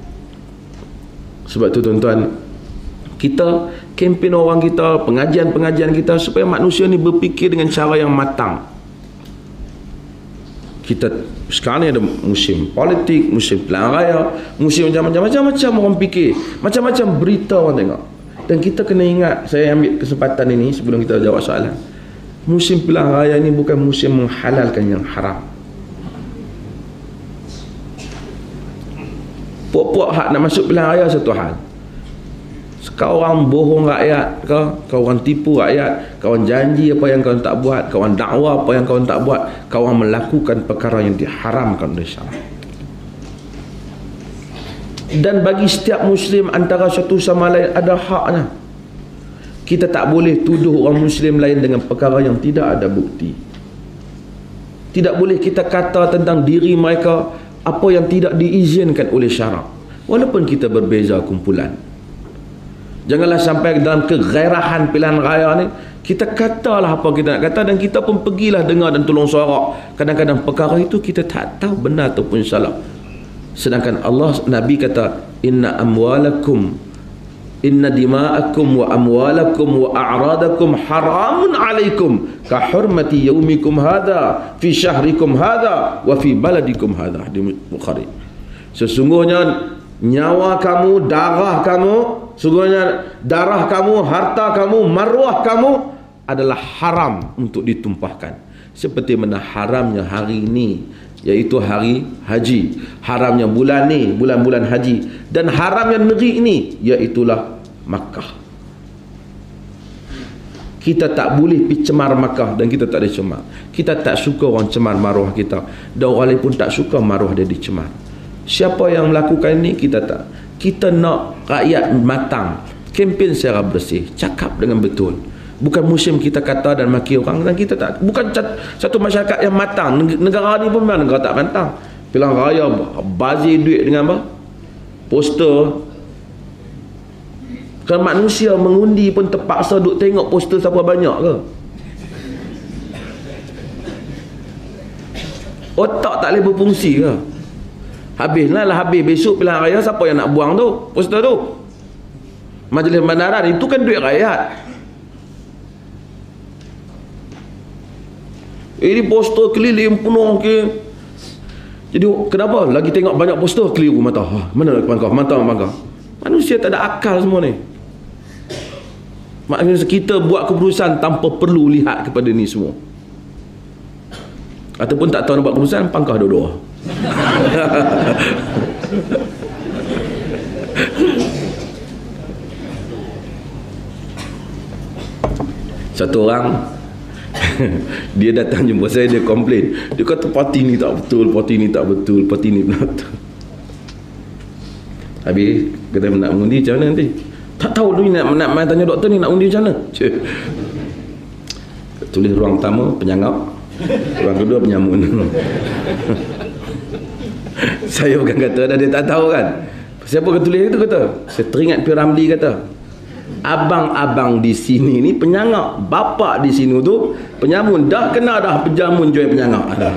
Sebab tu tuan-tuan, kita kempen orang kita, pengajian-pengajian kita, supaya manusia ni berfikir dengan cara yang matang. Kita sekarang ni ada musim politik, musim pilihan raya, musim macam-macam, macam orang fikir, macam-macam berita orang tengok. Dan kita kena ingat, saya ambil kesempatan ini sebelum kita jawab soalan, musim pilihan raya ini bukan musim menghalalkan yang haram. Puak-puak hak nak masuk pilihan raya satu hal. Kau orang bohong rakyat ke, kau orang tipu rakyat, kau orang janji apa yang kau tak buat, kau orang dakwa apa yang kau tak buat, kau orang melakukan perkara yang diharamkan oleh syariat. Dan bagi setiap muslim antara satu sama lain ada haknya. Kita tak boleh tuduh orang Muslim lain dengan perkara yang tidak ada bukti. Tidak boleh kita kata tentang diri mereka apa yang tidak diizinkan oleh syarak, walaupun kita berbeza kumpulan. Janganlah sampai dalam kegairahan pilihan raya ni kita katalah apa kita nak kata, dan kita pun pergilah dengar dan tolong sorak. Kadang-kadang perkara itu kita tak tahu benar ataupun salah. Sedangkan Allah, Nabi kata, inna amwalakum inna dima'akum wa amwalakum wa a'radakum haramun alaikum ka hurmati yaumikum hadha fi syahrikum hadha wa fi baladikum hadha. Di Bukhari. Sesungguhnya nyawa kamu, darah kamu, sesungguhnya darah kamu, harta kamu, maruah kamu adalah haram untuk ditumpahkan. Seperti mana haramnya hari ini, iaitu hari haji, haramnya bulan ni, bulan-bulan haji, dan haramnya negeri ini, iaitulah Makkah. Kita tak boleh pergi cemar Makkah, dan kita tak ada cemar. Kita tak suka orang cemar maruah kita, dan orang lain pun tak suka maruah dia dicemar. Siapa yang melakukan ini, kita tak. Kita nak rakyat matang, kempen secara bersih, cakap dengan betul. Bukan musim kita kata dan maki orang, dan kita tak. Bukan satu masyarakat yang matang. Negara ni pun memang negara tak matang. Pilihan raya bazir duit dengan apa? Poster. Kalau manusia mengundi pun terpaksa duk tengok poster siapa banyak ke? Otak tak boleh berfungsi ke? Habislah lah habis. Besok pilihan raya siapa yang nak buang tu? Poster tu. Majlis bandaran itu kan duit rakyat. Ini poster keliling penuh ke. Jadi kenapa lagi tengok banyak poster keliru mata? Ha, mana nak pangkah? Mata pangkah. Manusia tak ada akal semua ni. Maknanya kita buat keputusan tanpa perlu lihat kepada ni semua. Ataupun tak tahu nak buat keputusan, pangkah dua-dua. Satu orang dia datang jumpa saya, dia komplain, dia kata parti ni tak betul, parti ni tak betul, parti ni betul. Habis kata nak mengundi macam mana nanti? Tak tahu tu, nak nak main tanya doktor ni nak undi macam mana. Tulis ruang pertama penyangap, ruang kedua penyamun. Saya bukan kata dah, dia tak tahu kan. Siapa kata tulis itu kata? Saya teringat P. Ramli kata, abang-abang di sini ni penyangap, bapak di sini tu penyamun. Dah kena dah penjamun jual penyangap dah.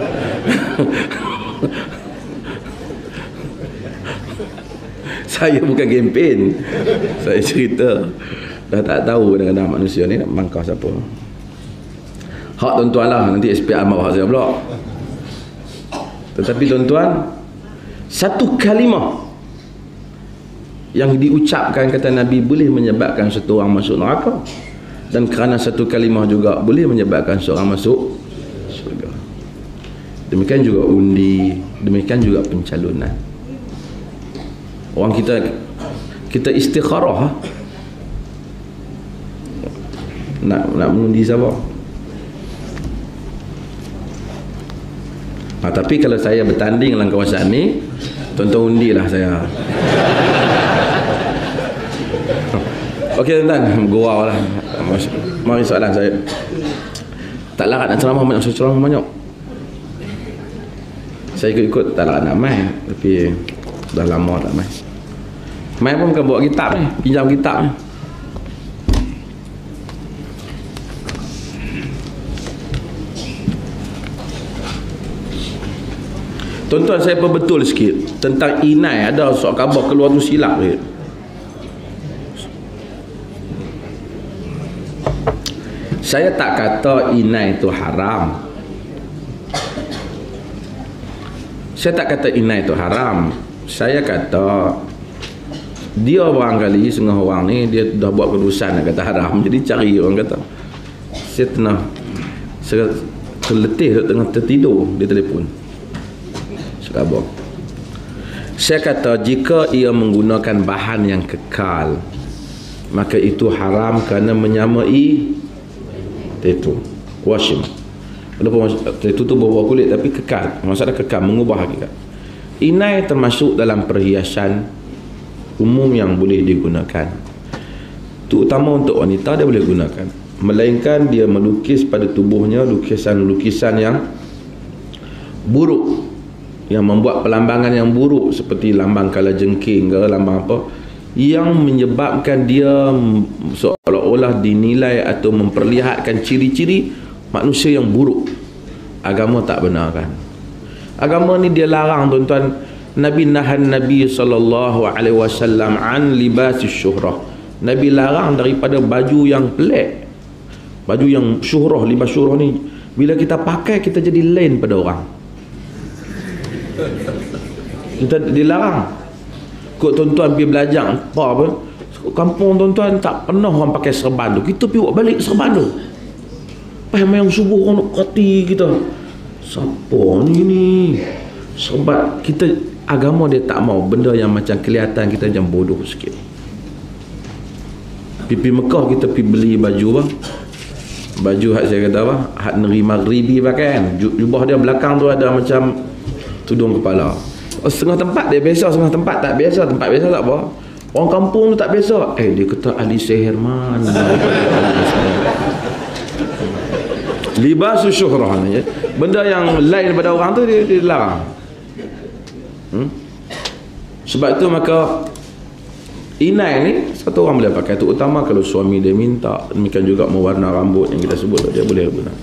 Saya bukan kempen, saya cerita. Dah tak tahu kadang-kadang manusia ni nak mangkah siapa. Hak tuan-tuan lah, nanti S P A marah saya pula. Tetapi tuan-tuan, satu kalimah yang diucapkan kata Nabi boleh menyebabkan satu orang masuk neraka, dan kerana satu kalimah juga boleh menyebabkan seorang masuk syurga. Demikian juga undi, demikian juga pencalonan. Orang kita kita istikharah ha? nak nak mengundi siapa. Ha, tapi kalau saya bertanding dalam kawasan ni, tuan-tuan undilah saya. Okey tuan-tuan, gurau lah. Mari soalan saya. Tak larat nak ceramah banyak, saya ceramah banyak. Saya ikut-ikut tak larat nak main, tapi dah lama tak main. Main pun bukan bawa kitab ni, pinjam kitab ni. Tuan-tuan, saya perbetul sikit tentang inai. Ada soal khabar keluar tu silap dia. Saya tak kata inai itu haram. Saya tak kata inai itu haram. Saya kata dia barangkali setengah orang ni dia dah buat keputusan nak kata haram, jadi cari orang kata. Saya tengah saya terletih, tengah tertidur, dia telefon. Khabar. Saya kata jika ia menggunakan bahan yang kekal, maka itu haram kerana menyamai tatu, washim. Walaupun tatu tu bawa kulit tapi kekal, maksudnya kekal, mengubah hakikat. Inai termasuk dalam perhiasan umum yang boleh digunakan. terutama untuk wanita dia boleh gunakan, melainkan dia melukis pada tubuhnya lukisan-lukisan yang buruk, yang membuat pelambangan yang buruk seperti lambang kalajengking ke lambang apa, yang menyebabkan dia seolah-olah dinilai atau memperlihatkan ciri-ciri manusia yang buruk. Agama tak benarkan. Agama ni dia larang tuan-tuan. Nabi nahan Nabi sallallahu alaihi wasallam an libasis syuhrah. Nabi larang daripada baju yang pelik, baju yang syuhrah. Libas syuhrah ni bila kita pakai kita jadi lain pada orang. Kita dilarang. Kok tuan-tuan pergi belajar apa apa kampung tuan-tuan tak pernah orang pakai serban tu, kita pergi buat balik serban tu. Pai yang subuh orang nak perhati kita, siapa ni ni sebab kita agama dia tak mau benda yang macam kelihatan kita macam bodoh sikit. Pipi Mekah kita pergi beli baju apa, baju hak saya kata apa, hak neri maghribi pakai kan, jubah dia belakang tu ada macam tudung kepala. Oh, setengah tempat dia biasa, setengah tempat tak biasa. Tempat biasa tak apa, orang kampung tu tak biasa. Eh dia kata ahli sihir mana libasu syuhrah ni, benda yang lain daripada orang tu dia, dia larang. hmm? Sebab itu maka inai ni satu orang boleh pakai, terutama kalau suami dia minta. Demikian juga mewarna rambut yang kita sebut, dia boleh gunakan.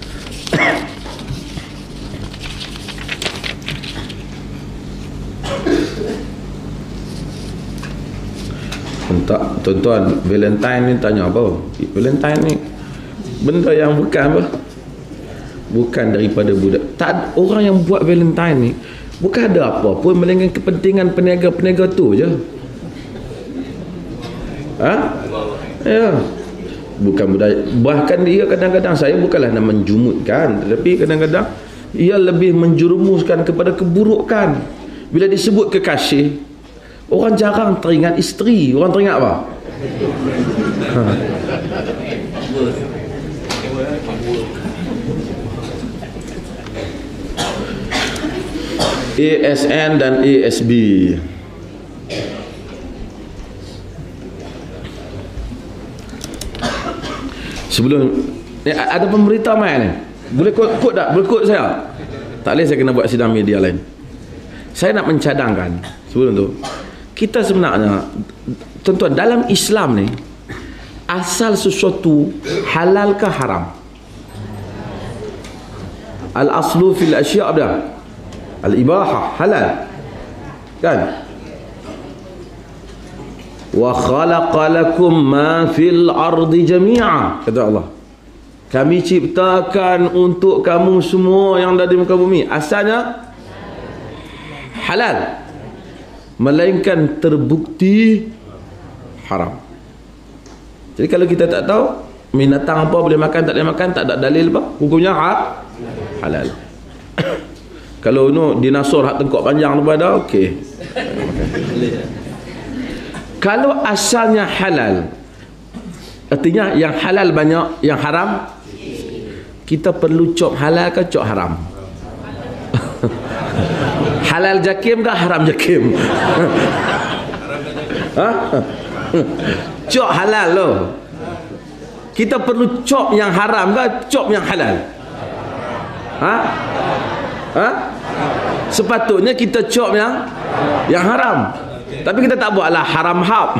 Tak, tuan-tuan, Valentine ni tanya apa? Valentine ni benda yang bukan apa? Bukan daripada budak. Tak, orang yang buat Valentine ni bukan ada apa pun melainkan kepentingan peniaga-peniaga tu je. Ha? Ya. Bukan budaya. Bahkan dia kadang-kadang, saya bukanlah nak menjumutkan, tetapi kadang-kadang ia lebih menjerumuskan kepada keburukan. Bila disebut kekasih, orang jarang teringat isteri, orang teringat apa? Ha. A S N dan A S B. Sebelum ni ada pemberita mai ni. Boleh kod, kod tak? Boleh kod saya? Tak boleh, saya kena buat sidang media lain. Saya nak mencadangkan sebelum tu, kita sebenarnya tuan-tuan dalam Islam ni asal sesuatu halal ke haram? Al aslu fil asya' dah al ibahah, halal kan? Wa khalaqa lakum ma fil ardi jami'a, kata Allah, kami ciptakan untuk kamu semua yang ada di muka bumi. Asalnya halal, melainkan terbukti haram. Jadi kalau kita tak tahu binatang apa boleh makan, tak boleh makan, tak ada dalil apa, hukumnya ha? halal. Kalau no dinosaur hak tengkok panjang tu pada okey. Kalau asalnya halal, artinya yang halal banyak, yang haram kita perlu cop halal ke cop haram? Halal jakim ke haram jakim? Ha? Cop halal loh. Kita perlu cop yang haram ke cop yang halal? Ha? Ha? Sepatutnya kita cop yang yang haram. Tapi kita tak buatlah haram hap.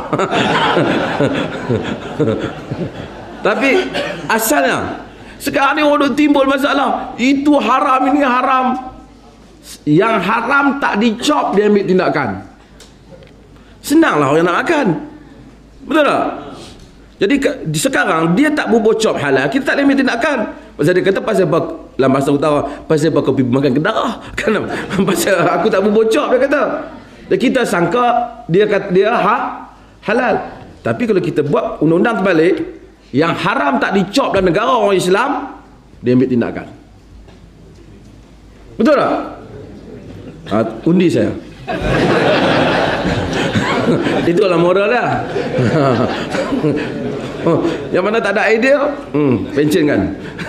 Tapi asalnya sekarang ni orang timbul masalah, itu haram, ini haram. Yang haram tak dicop dia ambil tindakan. Senanglah orang nak makan. Betul tak? Jadi sekarang dia tak bubuh cop halal, kita tak ambil tindakan. Pasal dia kata pasal apa, dalam bahasa utara, pasal apa kau pergi makan ke darah? Kan? Pasal aku tak bubuh cop, dia kata. Dan kita sangka dia kata dia ha, halal. Tapi kalau kita buat undang-undang terbalik, yang haram tak dicop dalam negara orang Islam, dia ambil tindakan. Betul tak? Ha, undi saya. Itulah moral dah. Oh, yang mana tak ada idea, hmm, pencen kan.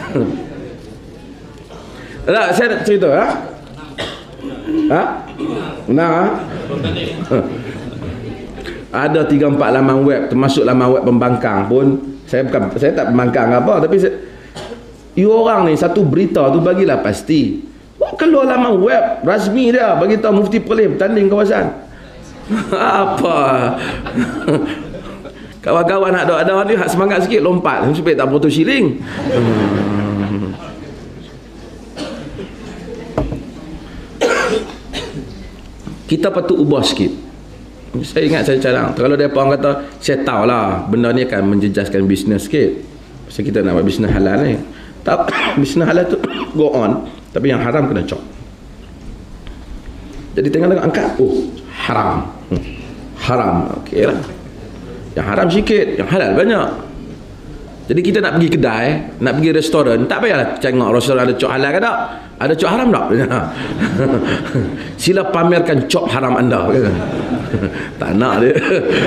Tak, saya nak cerita ha? Ha? Benar ha? Ada tiga empat laman web, termasuk laman web pembangkang pun. Saya bukan, saya tak pembangkang apa, tapi saya, you orang ni satu berita tu bagilah pasti. Buat keluar laman web rasmi dia, bagi tahu Mufti Perlis bertanding kawasan. Apa? Kawan-kawan nak ada ni hak semangat sikit lompat supaya tak putus shilling. Hmm. Kita patut ubah sikit. Saya ingat saya cadang. Kalau dia orang kata, saya tahulah benda ni akan menjejaskan bisnes sikit. Pasal kita nak buat bisnes halal ni. Tak, bisnes halal tu go on, tapi yang haram kena cop. Jadi tengok-tengok angkat, oh haram. Hmm. Haram, okey lah. Yang haram sikit, yang halal banyak. Jadi kita nak pergi kedai, nak pergi restoran, tak payahlah tengok restoran ada cop halal ke tak, ada cop haram tak. Sila pamerkan cop haram anda. Tak nak dia.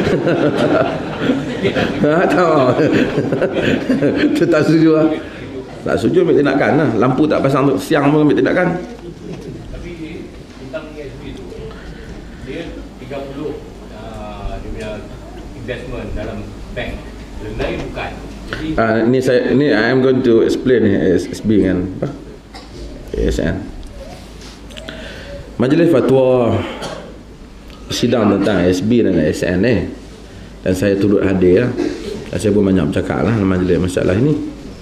Ha, tahu. Tu tak setuju lah. Tak setuju ambil tindakan lah. Lampu tak pasang untuk siang pun ambil tindakan. Tapi tentang E S B tu, dia tiga puluh uh, dia punya investment dalam bank, lain bukan. Jadi uh, ni saya ni I am going to explain S B kan apa? A S N. Majlis Fatwa sidang tentang S B dan A S N ni, dan saya turut hadir lah. Dan saya pun banyak bercakap lah dalam majlis masalah ini.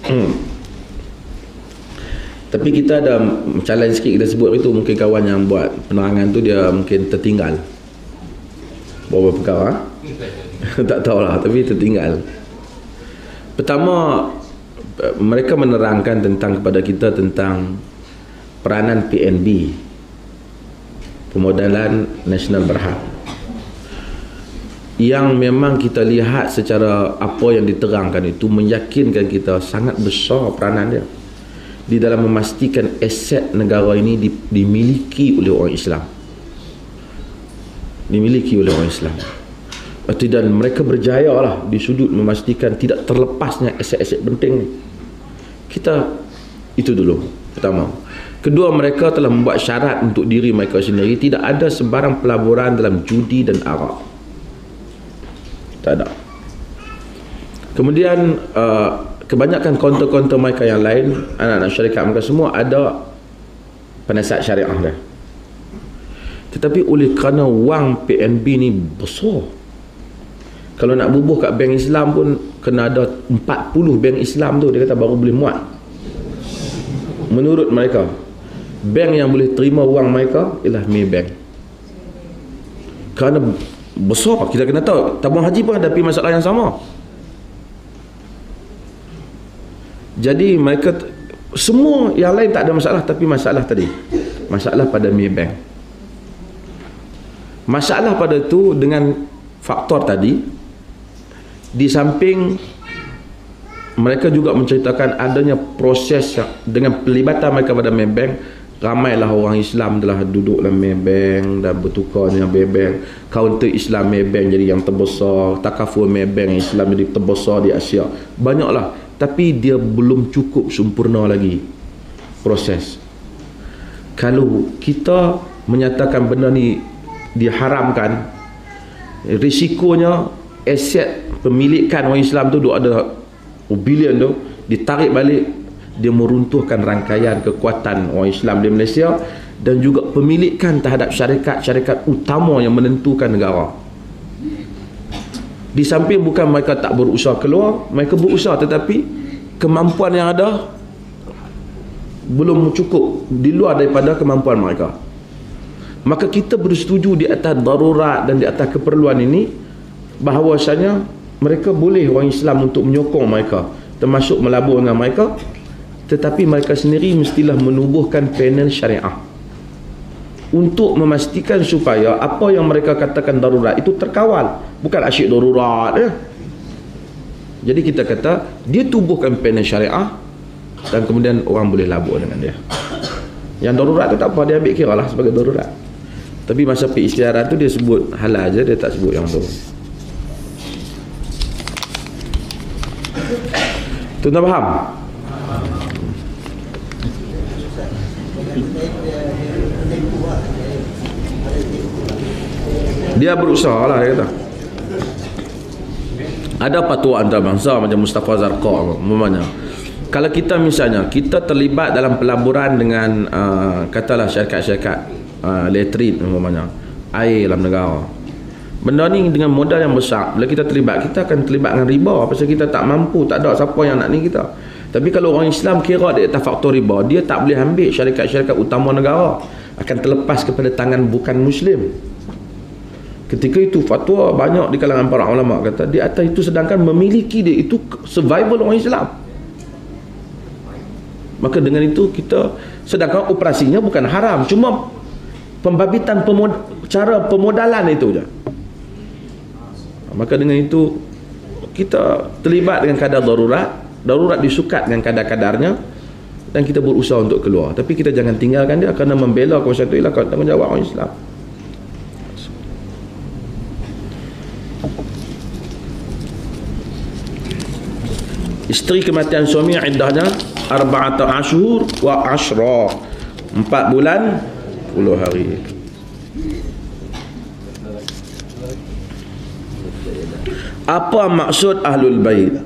Tapi kita ada challenge sikit, kita sebut itu mungkin kawan yang buat penerangan tu dia mungkin tertinggal beberapa perkara. Tak tahulah, tapi tertinggal. Pertama, mereka menerangkan tentang kepada kita tentang peranan P N B, Permodalan Nasional Berhad, yang memang kita lihat secara apa yang diterangkan itu meyakinkan kita sangat besar peranan dia di dalam memastikan aset negara ini dimiliki oleh orang Islam, dimiliki oleh orang Islam. Dan mereka berjaya lah di sudut memastikan tidak terlepasnya aset-aset penting ni. Kita itu dulu pertama. Kedua, mereka telah membuat syarat untuk diri mereka sendiri, tidak ada sebarang pelaburan dalam judi dan arak. Tak ada. Kemudian uh, kebanyakan kaunter-kaunter mereka yang lain, anak-anak syarikat mereka semua ada penasihat syariah dia. Tetapi oleh kerana wang P N B ni besar, kalau nak bubuh kat bank Islam pun kena ada empat puluh bank Islam tu, dia kata baru boleh muat. Menurut mereka, bank yang boleh terima wang mereka ialah Maybank. Kerana besar, kita kena tahu tabung haji pun hadapi masalah yang sama. Jadi mereka semua yang lain tak ada masalah, tapi masalah tadi, masalah pada Maybank. Masalah pada tu dengan faktor tadi, di samping mereka juga menceritakan adanya proses yang, dengan pelibatan mereka pada Maybank, ramailah orang Islam telah duduk dalam Maybank dan bertukar dengan Maybank. Kaunter Islam Maybank jadi yang terbesar, takaful Maybank Islam jadi terbesar di Asia. Banyaklah, tapi dia belum cukup sempurna lagi proses. Kalau kita menyatakan benda ni diharamkan, risikonya aset pemilikan orang Islam tu ada bilion tu ditarik balik, dia meruntuhkan rangkaian kekuatan orang Islam di Malaysia dan juga pemilikan terhadap syarikat-syarikat utama yang menentukan negara. Di samping bukan mereka tak berusaha keluar, mereka berusaha, tetapi kemampuan yang ada belum cukup, di luar daripada kemampuan mereka. Maka kita bersetuju di atas darurat dan di atas keperluan ini, bahawasanya mereka boleh orang Islam untuk menyokong mereka, termasuk melabur dengan mereka, tetapi mereka sendiri mestilah menubuhkan panel syariah untuk memastikan supaya apa yang mereka katakan darurat itu terkawal, bukan asyik darurat ya. Jadi kita kata dia tubuhkan panel syariah dan kemudian orang boleh labur dengan dia. Yang darurat tu tak apa, dia ambil kira lah sebagai darurat. Tapi masa peristiaran tu dia sebut halal je, dia tak sebut yang tu. Tuan-tuan faham? Dia berusaha lah, dia kata. Ada fatwa antarabangsa macam Mustafa Zarqa umpamanya. Kalau kita misalnya kita terlibat dalam pelaburan dengan uh, katalah syarikat-syarikat uh, letrin umpamanya, air dalam negara. Benda ni dengan modal yang besar. Bila kita terlibat, kita akan terlibat dengan riba pasal kita tak mampu, tak ada siapa yang nak ni kita. Tapi kalau orang Islam kira dia atas faktor riba, dia tak boleh ambil syarikat-syarikat utama negara, akan terlepas kepada tangan bukan Muslim. Ketika itu fatwa banyak di kalangan para ulama kata di atas itu, sedangkan memiliki dia itu survival orang Islam. Maka dengan itu kita, sedangkan operasinya bukan haram, cuma pembabitan pemod, cara pemodalan itu je. Maka dengan itu kita terlibat dengan kadar darurat, darurat disukat dengan kadar-kadarnya, dan kita berusaha untuk keluar. Tapi kita jangan tinggalkan dia, kerana membela kawasan itu ialah tanggungjawab orang Islam. Isteri kematian suami iddahnya arba'ata ashur wa ashra, empat bulan sepuluh hari. Apa maksud ahlul bait?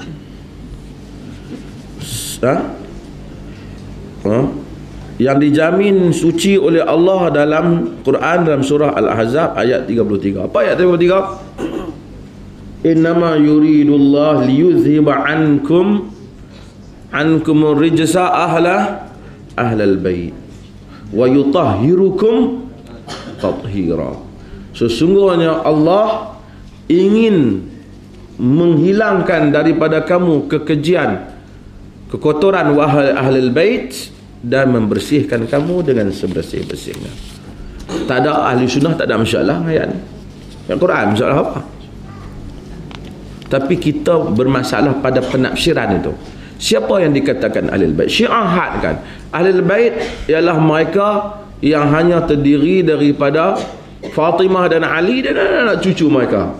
Ha? Ha? Yang dijamin suci oleh Allah dalam Quran, dalam surah Al-Ahzab ayat tiga puluh tiga. Apa ayat tiga puluh tiga? Innama yuridullah liyuzhiba ankum ankumur rijsa ahla ahlal bait wa yutahhirukum tathira. Sesungguhnya Allah ingin menghilangkan daripada kamu kekejian, kekotoran wahai ahlul bait, dan membersihkan kamu dengan sebersih-bersihnya. Tak ada ahli sunnah tak ada masalah ayat ni. Yang Quran masalah apa? Tapi kita bermasalah pada penafsiran itu. Siapa yang dikatakan ahlul bait? Syiah hadkan ahlul bait ialah mereka yang hanya terdiri daripada Fatimah dan Ali dan anak cucu mereka.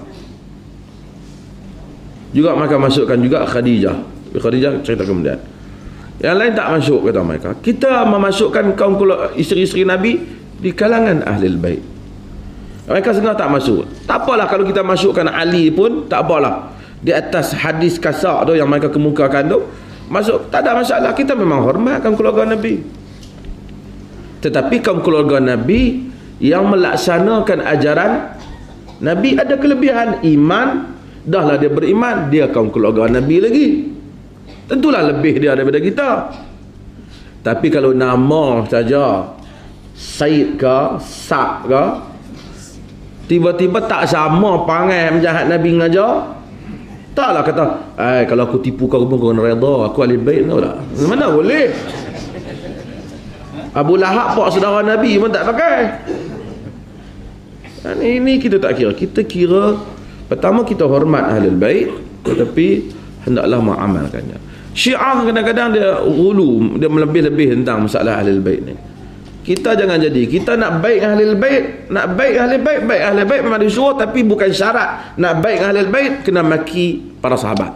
Juga mereka masukkan juga Khadijah. Khadijah cerita kemudian. Yang lain tak masuk kata mereka. Kita memasukkan kaum isteri-isteri Nabi di kalangan ahlul bait. Mereka setengah tak masuk. Tak apalah kalau kita masukkan Ali pun, tak apalah. Di atas hadis kasar tu yang mereka kemukakan tu, masuk, tak ada masalah. Kita memang hormatkan keluarga Nabi. Tetapi kaum keluarga Nabi yang melaksanakan ajaran Nabi ada kelebihan iman. Dahlah dia beriman, dia kaum keluarga Nabi lagi, tentulah lebih dia daripada kita. Tapi kalau nama saja Said ke Sak ke, tiba-tiba tak sama panggil menjahat Nabi ngajar, taklah kata, eh kalau aku tipu kau pun kau redha, aku ahli bait kau tak. Mana boleh. Abu Lahab pak saudara Nabi pun tak pakai. Dan ini kita tak kira. Kita kira pertama kita hormat ahlul bait, tetapi hendaklah mengamalkannya. Syiah kadang-kadang dia ulu, dia melebih-lebih tentang masalah ahlul bait ni. Kita jangan jadi, kita nak baik ahlul bait, nak baik ahlul bait, baik ahlul bait memang disuruh, tapi bukan syarat nak baik ahlul bait kena maki para sahabat.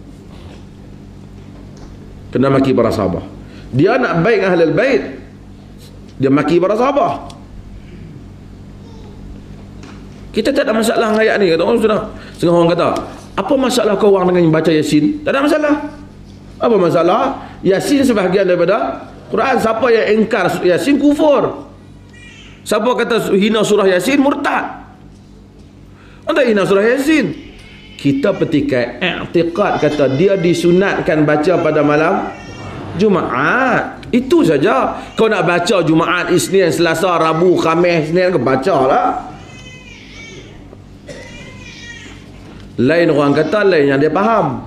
Kena maki para sahabat. Dia nak baik ahlul bait, dia maki para sahabat. Kita tak ada masalah dengan ayat ni. Kata orang sudah, setengah orang kata, apa masalah kau orang dengan baca Yasin? Tak ada masalah. Apa masalah? Yasin sebahagian daripada Quran. Siapa yang ingkar Yasin kufur. Siapa kata hina surah Yasin murtad. Entah hina surah Yasin. Kita petikai i'tiqad kata dia disunatkan baca pada malam Jumaat. Itu saja. Kau nak baca Jumaat, Isnin, Selasa, Rabu, Khamis, Isnin, kau bacalah. Lain orang kata, lain yang dia faham.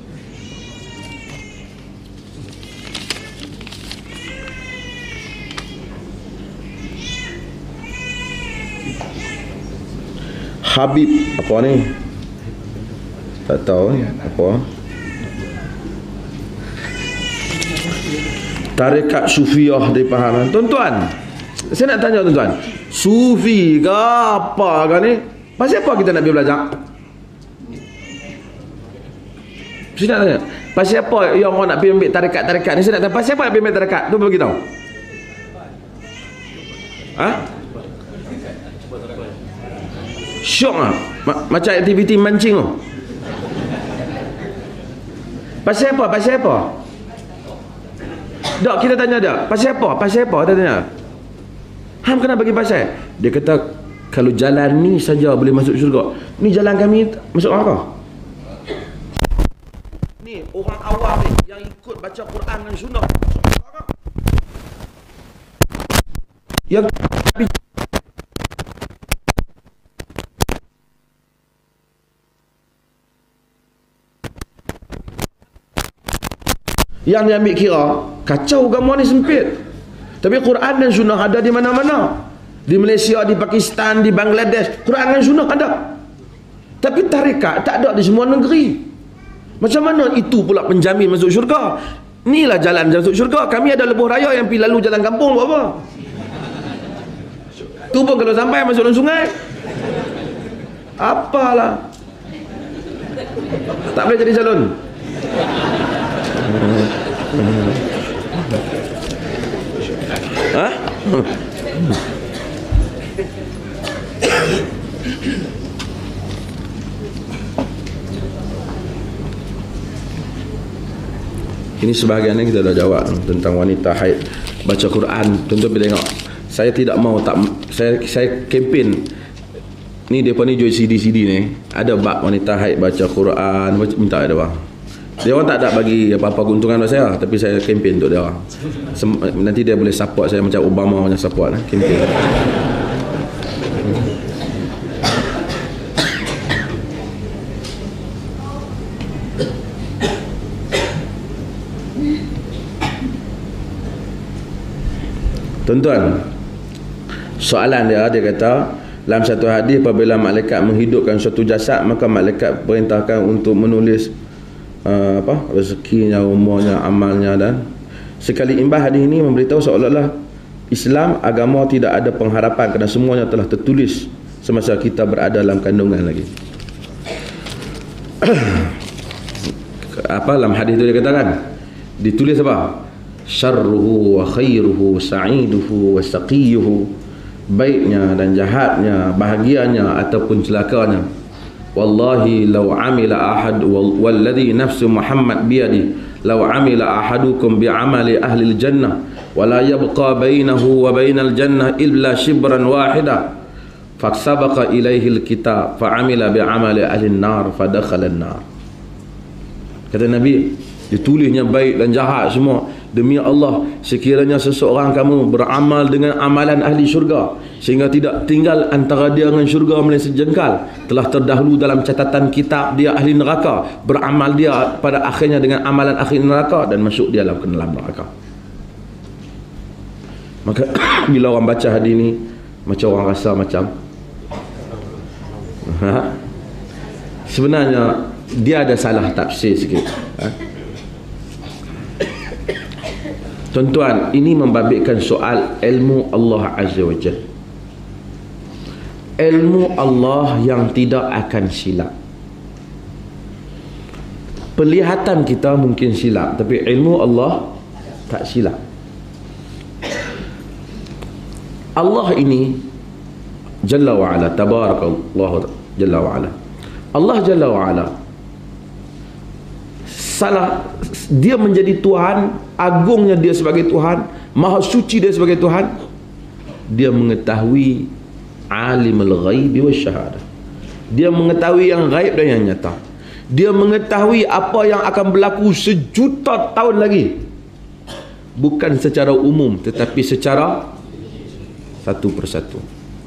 Habib apa ni? Tak tahu ni apa. Tarekat Sufiah dipahaman. Tuan-tuan, saya nak tanya tuan-tuan, Sufi ke apa ke ni? Pasal apa kita nak pergi belajar? Saya nak tanya, pasal apa yang orang nak pergi ambil tarekat-tarekat ni? Saya nak tanya, pasal apa nak pergi ambil tarekat? Tu bagi tahu. Ha? Syok ah. Ma- macam aktiviti mancing tu. Pasal apa? Pasal apa? Dok, kita tanya dia, pasal apa? Pasal apa? Kita tanya. Ham kena bagi pasal. Dia kata, kalau jalan ni saja boleh masuk syurga. Ni jalan kami masuk neraka. Ni orang awam ni yang ikut baca Quran dan sunnah masuk neraka. Yang yang diambil kira kacau agama ni sempit. Tapi Quran dan sunnah ada di mana-mana. Di Malaysia, di Pakistan, di Bangladesh, Quran dan sunnah ada. Tapi tarekat tak ada di semua negeri. Macam mana itu pula penjamin masuk syurga? Inilah jalan masuk syurga. Kami ada lebuh raya yang pergi lalu jalan kampung buat apa? Tu pun kalau sampai masuk dalam sungai. Apalah. Tak boleh jadi calon. Ha? Ini sebahagiannya kita dah jawab tentang wanita haid baca Quran. Tuan-tuan boleh tengok. Saya tidak mau tak saya saya kempen ni depa ni jual C D C D ni. Ada bab wanita haid baca Quran, baca, minta ada bang. Dia orang tak ada bagi apa-apa keuntungan buat saya, tapi saya kempen untuk dia orang. Sem- nanti dia boleh support saya macam Obama macam support eh, kempen. Tuan-tuan, soalan dia, dia kata dalam satu hadis apabila malaikat menghidupkan suatu jasad, maka malaikat perintahkan untuk menulis uh, apa rezekinya, umurnya, amalnya, dan sekali imbas hadis ini memberitahu seolah-olah Islam agama tidak ada pengharapan kerana semuanya telah tertulis semasa kita berada dalam kandungan lagi. Apa dalam hadis itu dia katakan? Ditulis apa? Syarruhu wa khairuhu sa'iduhu wa saqiyuhu, baiknya dan jahatnya, bahagianya ataupun celakanya. Wallahi law amila ahad walladhi nafsu Muhammad biyadi law amila ahadukum bi'amali ahli al-jannah wa la yabqa bainahu wa bainal jannah illa shibran wahida fasabaqa ilaihi al-kitab fa'amila bi'amali ahli an-nar fadakhala an-nar. Kata Nabi, ditulisnya baik dan jahat semua. Demi Allah, sekiranya seseorang kamu beramal dengan amalan ahli syurga sehingga tidak tinggal antara dia dengan syurga melainkan sejengkal, telah terdahulu dalam catatan kitab dia ahli neraka, beramal dia pada akhirnya dengan amalan ahli neraka dan masuk dia dalam ke dalam neraka. Maka bila orang baca hadis ni, macam orang rasa macam ha? Sebenarnya dia ada salah tafsir sikit. Ha? Tuan-tuan, ini membabitkan soal ilmu Allah Azza wa Jalla. Ilmu Allah yang tidak akan silap. Penglihatan kita mungkin silap, tapi ilmu Allah tak silap. Allah ini Jalla wa Ala, Tabarakallah Jalla wa Ala. Allah Jalla wa Ala salah, dia menjadi Tuhan, agungnya dia sebagai Tuhan, maha suci dia sebagai Tuhan. Dia mengetahui alimul ghaibi wasyahadah. Dia mengetahui yang gaib dan yang nyata. Dia mengetahui apa yang akan berlaku sejuta tahun lagi, bukan secara umum tetapi secara satu persatu.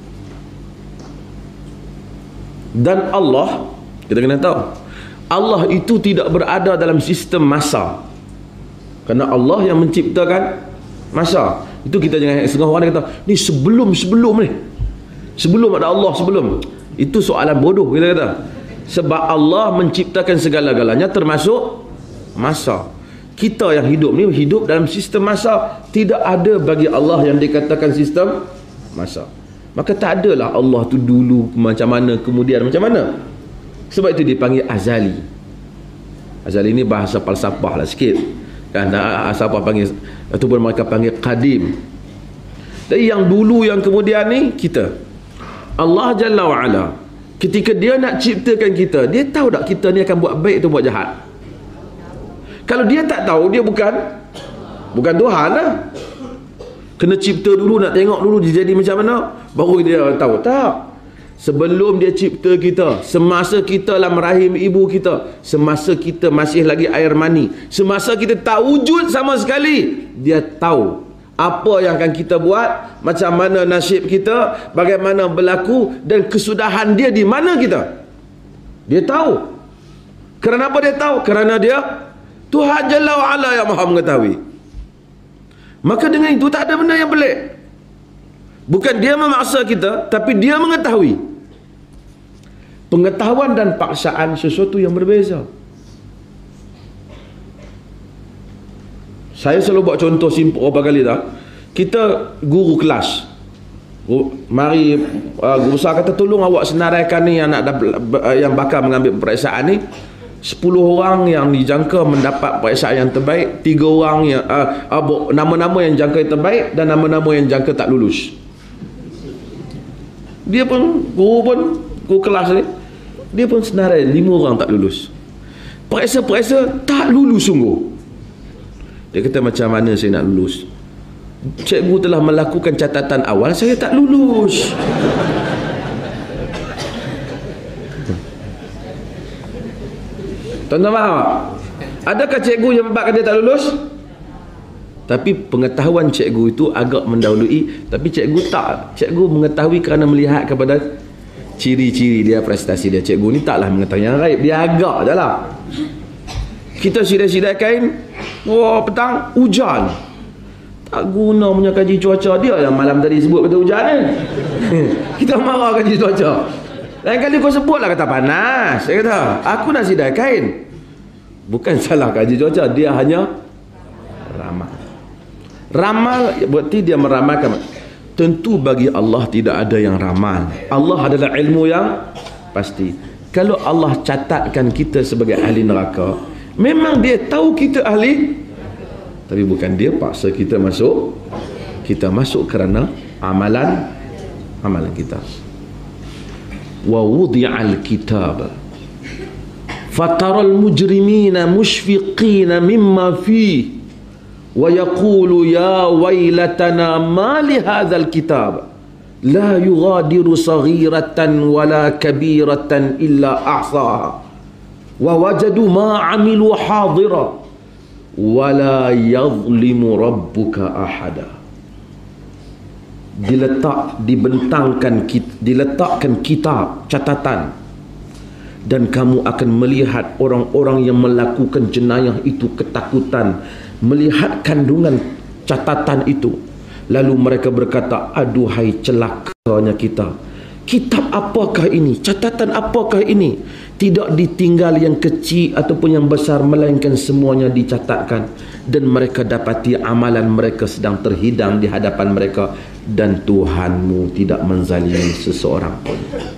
Dan Allah, kita kena tahu, Allah itu tidak berada dalam sistem masa. Kerana Allah yang menciptakan masa. Itu kita jangan setengah orang kata, ni sebelum-sebelum ni. Sebelum ada Allah, sebelum. Itu soalan bodoh kita kata. Sebab Allah menciptakan segala-galanya termasuk masa. Kita yang hidup ni hidup dalam sistem masa. Tidak ada bagi Allah yang dikatakan sistem masa. Maka tak adalah Allah tu dulu macam mana, kemudian macam mana. Sebab itu dipanggil azali. Azali ini bahasa falsafah lah sikit. Kan apa panggil, ataupun mereka panggil qadim. Jadi yang dulu yang kemudian ni kita. Allah Jalla wa Ala, ketika dia nak ciptakan kita, dia tahu tak kita ni akan buat baik atau buat jahat? Kalau dia tak tahu, dia bukan bukan Tuhan lah. Kena cipta dulu, nak tengok dulu dia jadi macam mana, baru dia tahu. Tak. Sebelum dia cipta kita, semasa kita dalam rahim ibu kita, semasa kita masih lagi air mani, semasa kita tak wujud sama sekali, dia tahu apa yang akan kita buat, macam mana nasib kita, bagaimana berlaku, dan kesudahan dia di mana kita. Dia tahu. Kerana apa dia tahu? Kerana dia Tuhan Jalla wa'ala yang maha mengetahui. Maka dengan itu tak ada benda yang pelik. Bukan dia memaksa kita, tapi dia mengetahui. Pengetahuan dan paksaan sesuatu yang berbeza. Saya selalu buat contoh simpel berapa kali dah. Kita guru kelas, mari uh, guru besar kata, tolong awak senaraikan ni yang nak uh, yang bakal mengambil peperiksaan ni, sepuluh orang yang dijangka mendapat peperiksaan yang terbaik, tiga orang yang uh, uh, nama-nama yang jangka yang terbaik dan nama-nama yang jangka tak lulus. Dia pun guru pun guru kelas ni, dia pun senarai lima orang tak lulus. Periksa-periksa tak lulus sungguh. Dia kata, macam mana saya nak lulus? Cikgu telah melakukan catatan awal, saya tak lulus. Tuan-tuan faham tak? Adakah cikgu yang membuatkan dia tak lulus? Tapi pengetahuan cikgu itu agak mendahului. Tapi cikgu tak. Cikgu mengetahui kerana melihat kepada ciri-ciri dia, prestasi dia. Cikgu ni taklah mengetahui yang gaib, dia agak je lah. Kita sidai-sidai kain, wah petang hujan, tak guna punya kaji cuaca. Dia yang malam tadi sebut kata hujan ni. Kita marah kaji cuaca. Lain kali kau sebut lah kata panas. Saya kata, aku nak sidai kain. Bukan salah kaji cuaca, dia hanya ramal. Ramal berarti dia meramalkan. Tentu bagi Allah tidak ada yang ramal. Allah adalah ilmu yang pasti. Kalau Allah catatkan kita sebagai ahli neraka, memang dia tahu kita ahli, tapi bukan dia paksa kita masuk. Kita masuk kerana amalan amalan kita. Wa wudi'al kitab fataral mujrimina mushfiqina mimma fihi wa yaqulu ya waylatana ma li hadzal kitab la yughadiru saghiratan wala kabiratan illa ahsaha wa wajadu ma amilu hadira wala yadhlimu rabbuka ahada. Diletak, dibentangkan, diletakkan kitab, catatan, dan kamu akan melihat orang-orang yang melakukan jenayah itu ketakutan melihat kandungan catatan itu. Lalu mereka berkata, aduhai celakanya kita, kitab apakah ini, catatan apakah ini? Tidak ditinggal yang kecil ataupun yang besar, melainkan semuanya dicatatkan, dan mereka dapati amalan mereka sedang terhidang di hadapan mereka, dan Tuhanmu tidak menzalimi seseorang pun.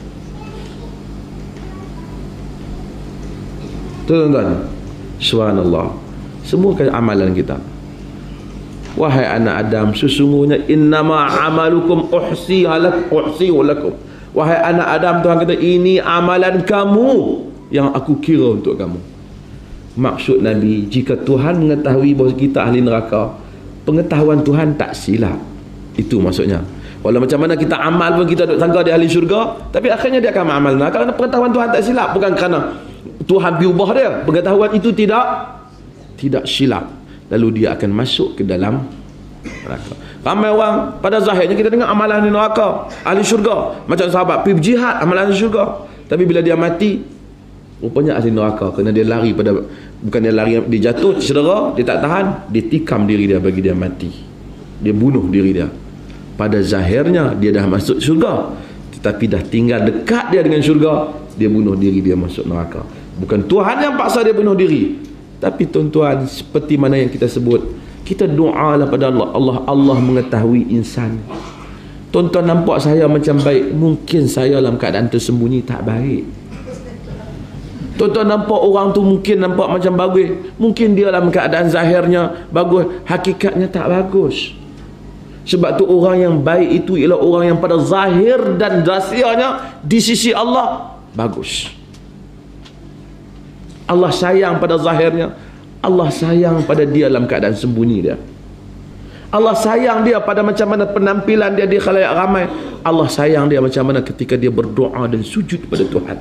Tuan-tuan, subhanallah, semua kan amalan kita. Wahai anak Adam, sesungguhnya innama amalukum uhsi halak uhsi walakum. Wahai anak Adam, Tuhan kata, ini amalan kamu yang aku kira untuk kamu. Maksud Nabi, jika Tuhan mengetahui bahawa kita ahli neraka, pengetahuan Tuhan tak silap. Itu maksudnya. Walau macam mana kita amal pun kita duk sangka dia ahli syurga, tapi akhirnya dia akan amal neraka. Kerana pengetahuan Tuhan tak silap, bukan kerana Tuhan diubah dia. Pengetahuan itu tidak tidak silap. Lalu dia akan masuk ke dalam neraka. Ramai orang pada zahirnya kita dengar amalan ahli neraka, ahli syurga. Macam sahabat pergi berjihad, amalan ahli syurga. Tapi bila dia mati, rupanya ahli neraka. Kerana dia lari pada, bukan dia lari, dia jatuh cedera, dia tak tahan, dia tikam diri dia bagi dia mati. Dia bunuh diri dia. Pada zahirnya dia dah masuk syurga, tetapi dah tinggal dekat dia dengan syurga, dia bunuh diri, dia masuk neraka. Bukan Tuhan yang paksa dia bunuh diri. Tapi tuan-tuan, seperti mana yang kita sebut, kita doalah pada Allah. Allah Allah mengetahui insan. Tuan-tuan nampak saya macam baik, mungkin saya dalam keadaan tersembunyi tak baik. Tuan-tuan nampak orang tu mungkin nampak macam bagus, mungkin dia dalam keadaan zahirnya bagus, hakikatnya tak bagus. Sebab tu orang yang baik itu ialah orang yang pada zahir dan rahsianya di sisi Allah bagus. Allah sayang pada zahirnya, Allah sayang pada dia dalam keadaan sembunyi dia. Allah sayang dia pada macam mana penampilan dia di khalayak ramai. Allah sayang dia macam mana ketika dia berdoa dan sujud pada Tuhan.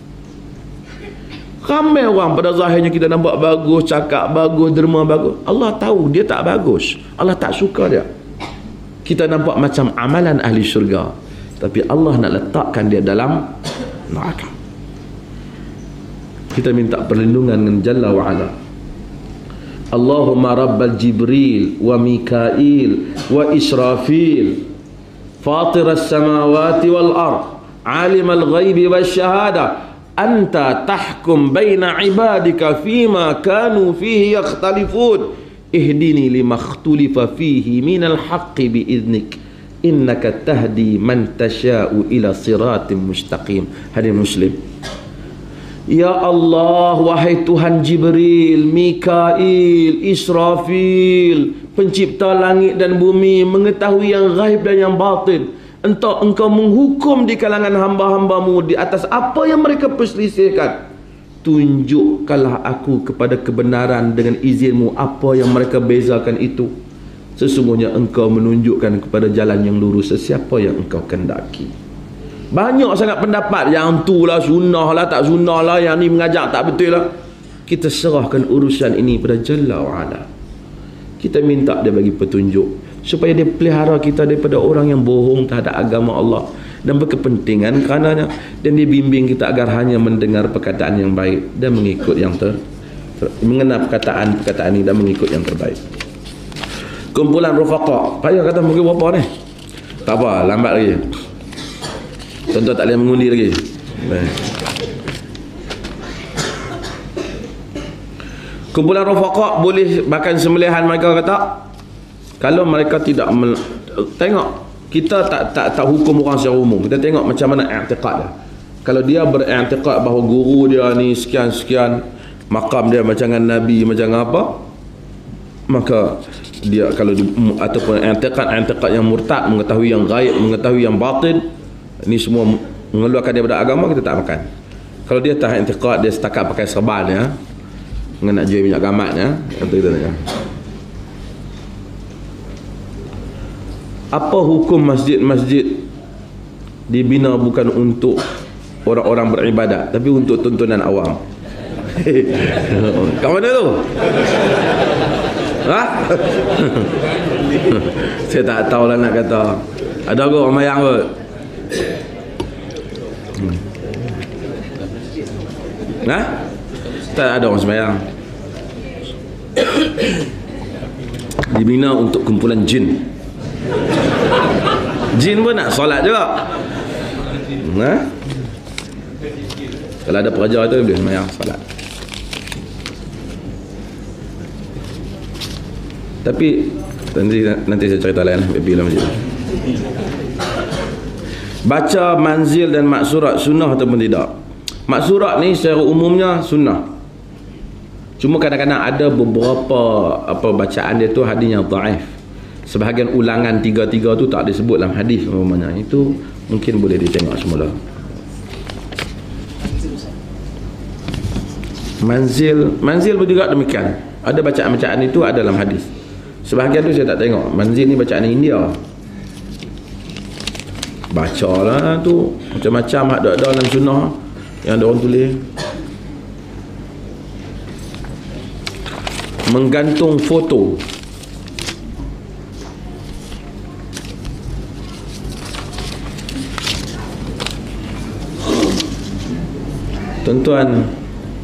Ramai orang pada zahirnya kita nampak bagus, cakap bagus, derma bagus. Allah tahu dia tak bagus. Allah tak suka dia. Kita nampak macam amalan ahli syurga, tapi Allah nak letakkan dia dalam neraka. Kita minta perlindungan dengan Jalla wa Ala. Allahumma rabbal Jibril wa Mikail wa Israfil fatir as-samawati wal ard alim al-ghaibi wasyahada anta tahkum baina ibadika fima kanu fihi yakhtalifun ihdini lima ikhtulifa fihi minal haqqi biiznik innaka tahdi man tasha'u ila siratim mustaqim. Hadis Muslim. Ya Allah, wahai Tuhan Jibril, Mikail, Israfil, pencipta langit dan bumi, mengetahui yang gaib dan yang batin, entah engkau menghukum di kalangan hamba-hambamu di atas apa yang mereka perselisihkan. Tunjukkanlah aku kepada kebenaran dengan izinmu apa yang mereka bezakan itu. Sesungguhnya engkau menunjukkan kepada jalan yang lurus sesiapa yang engkau kendaki. Banyak sangat pendapat, yang tu lah sunnah lah, tak sunnah lah, yang ni mengajak tak betul lah. Kita serahkan urusan ini pada Jalla wa'ala. Kita minta dia bagi petunjuk supaya dia pelihara kita daripada orang yang bohong terhadap agama Allah dan berkepentingan kerananya, dan dia bimbing kita agar hanya mendengar perkataan yang baik dan mengikut yang ter, ter mengenal perkataan-perkataan ini dan mengikut yang terbaik. Kumpulan Rufaqa. Payah kata mungkin berapa ni? Tak apa, lambat lagi. Tuan-tuan tak boleh mengundi lagi. Baik. Kumpulan Rufaqa boleh makan sembelihan mereka kata, kalau mereka tidak mel- tengok, kita tak tak tak hukum orang secara umum. Kita tengok macam mana i'tiqad dia. Kalau dia beriktikad bahawa guru dia ni sekian-sekian, makam dia macam dengan Nabi, macam apa, maka dia kalau di, ataupun i'tiqad-i'tiqad yang murtad, mengetahui yang gaib, mengetahui yang batin, ini semua mengeluarkan dia daripada agama, kita tak makan. Kalau dia tak i'tiqad, dia setakat pakai serban ya, nak jual minyak gamat ya, kata kita ya. Apa hukum masjid-masjid dibina bukan untuk orang-orang beribadat, tapi untuk tontonan awam? Kat mana tu? Ha? Saya tak tahu lah nak kata. Ada ke orang mayang ke? Hmm. Ha? Tak ada orang sembahyang. Dibina untuk kumpulan jin. Jin pun nak solat juga. Ha? Kalau ada peraja tu boleh sembahyang solat. Tapi nanti nanti saya cerita lain bila masjid. Baca manzil dan maksurat sunnah ataupun tidak? Maksurat ni secara umumnya sunnah. Cuma kadang-kadang ada beberapa apa bacaan dia tu hadis yang dhaif. Sebahagian ulangan tiga-tiga tu tak disebut dalam hadis umpamanya. Itu mungkin boleh ditengok semula. Manzil, manzil pun juga demikian. Ada bacaan-bacaan itu ada dalam hadis. Sebahagian tu saya tak tengok. Manzil ni bacaan India. Bacalah tu macam-macam ada dalam sunnah yang ada orang tulis. Menggantung foto. Tuan-tuan,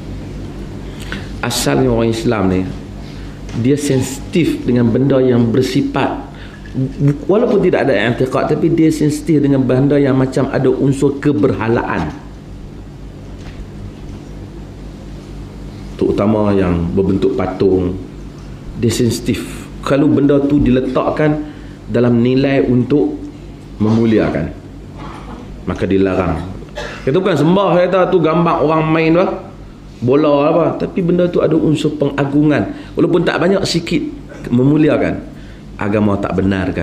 asalnya orang Islam ni dia sensitif dengan benda yang bersifat, walaupun tidak ada i'tiqad, tapi dia sensitif dengan benda yang macam ada unsur keberhalaan, terutama yang berbentuk patung. Dia sensitif kalau benda tu diletakkan dalam nilai untuk memuliakan, maka dilarang. Kita bukan sembah, kata tu gambar orang main lah, bola apa, tapi benda tu ada unsur pengagungan, walaupun tak banyak, sikit memuliakan. Agama tak benarkan.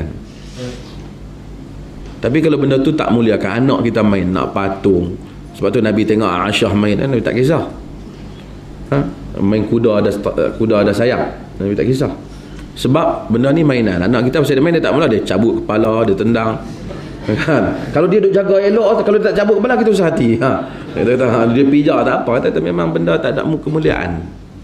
Tapi kalau benda tu tak muliakan, anak kita main nak patung, sebab tu Nabi tengok Aisyah main, Nabi tak kisah. Ha? main kuda ada kuda ada sayap. Nabi tak kisah. Sebab benda ni mainan. Anak kita pasal dia main, dia tak mula dia cabut kepala, dia tendang. Kan? Kalau dia duk jaga elok, kalau dia tak cabut kepala, kita usah hati. Ha. Kita kata ha, dia pijak tak apa, kata memang benda tak ada kemuliaan.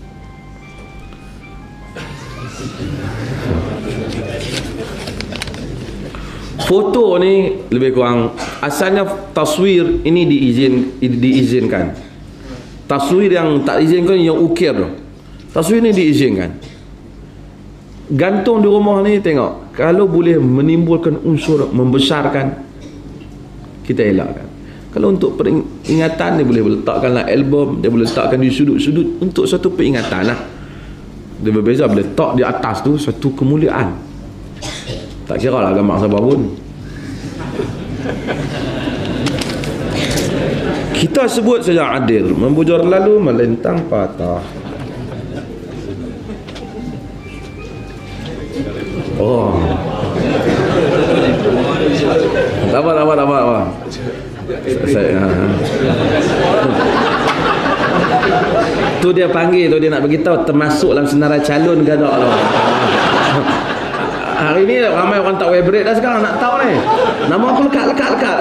Foto ni lebih kurang asalnya taswir ini diizin diizinkan. Taswir yang tak izinkan yang ukir tu. Taswir ni diizinkan. Gantung di rumah ni tengok, kalau boleh menimbulkan unsur membesarkan, kita elakkan. Kalau untuk peringatan, dia boleh letakkanlah album, dia boleh letakkan di sudut-sudut untuk satu peringatan lah. Dia berbeza bila letak di atas tu satu kemuliaan. Tak kira lah gambar siapa pun. Kita sebut saja adil, membujur lalu melintang patah. Oh. Tak apa, tak apa, tak apa, tak apa. Saya, ha. Tu dia panggil, tu dia nak beritahu termasuk dalam senarai calon ke tak tu. Hari ni ramai orang tak vibrate dah sekarang, nak tahu ni. Nama aku lekat, lekat, lekat.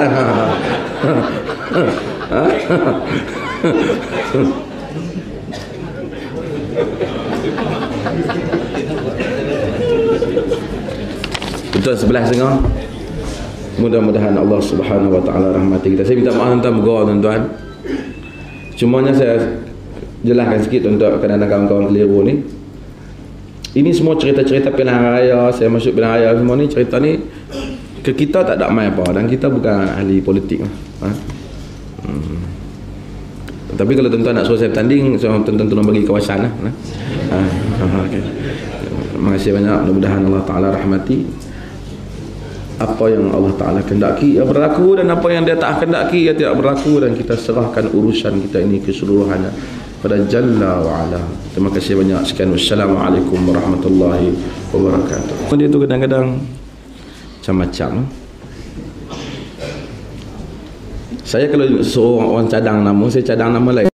Tuan sebelah tengah. Mudah-mudahan Allah Subhanahu wa taala rahmati kita. Saya minta maaf tentang bergurau tuan-tuan. Cumanya saya jelaskan sikit untuk kadang-kadang kawan-kawan keliru ni. Ini semua cerita-cerita pilihan raya, saya masuk pilihan raya semua ni, cerita ni ke kita tak ada mai apa dan kita bukan ahli politik. Ha? Hmm. Tapi kalau tuan-tuan nak suruh saya bertanding, saya tuan-tuan tolong bagi kawasan lah. Ha? Ha, okay. Terima kasih banyak. Mudah-mudahan Allah Ta'ala rahmati apa yang Allah Ta'ala kendaki yang berlaku, dan apa yang dia tak kendaki yang tidak berlaku, dan kita serahkan urusan kita ini keseluruhannya pada Jalla wa'ala. Terima kasih banyak. Sekian. Wassalamualaikum warahmatullahi wabarakatuh. Dia tu kadang-kadang macam-macam. Saya kalau seorang orang cadang nama, saya cadang nama lain.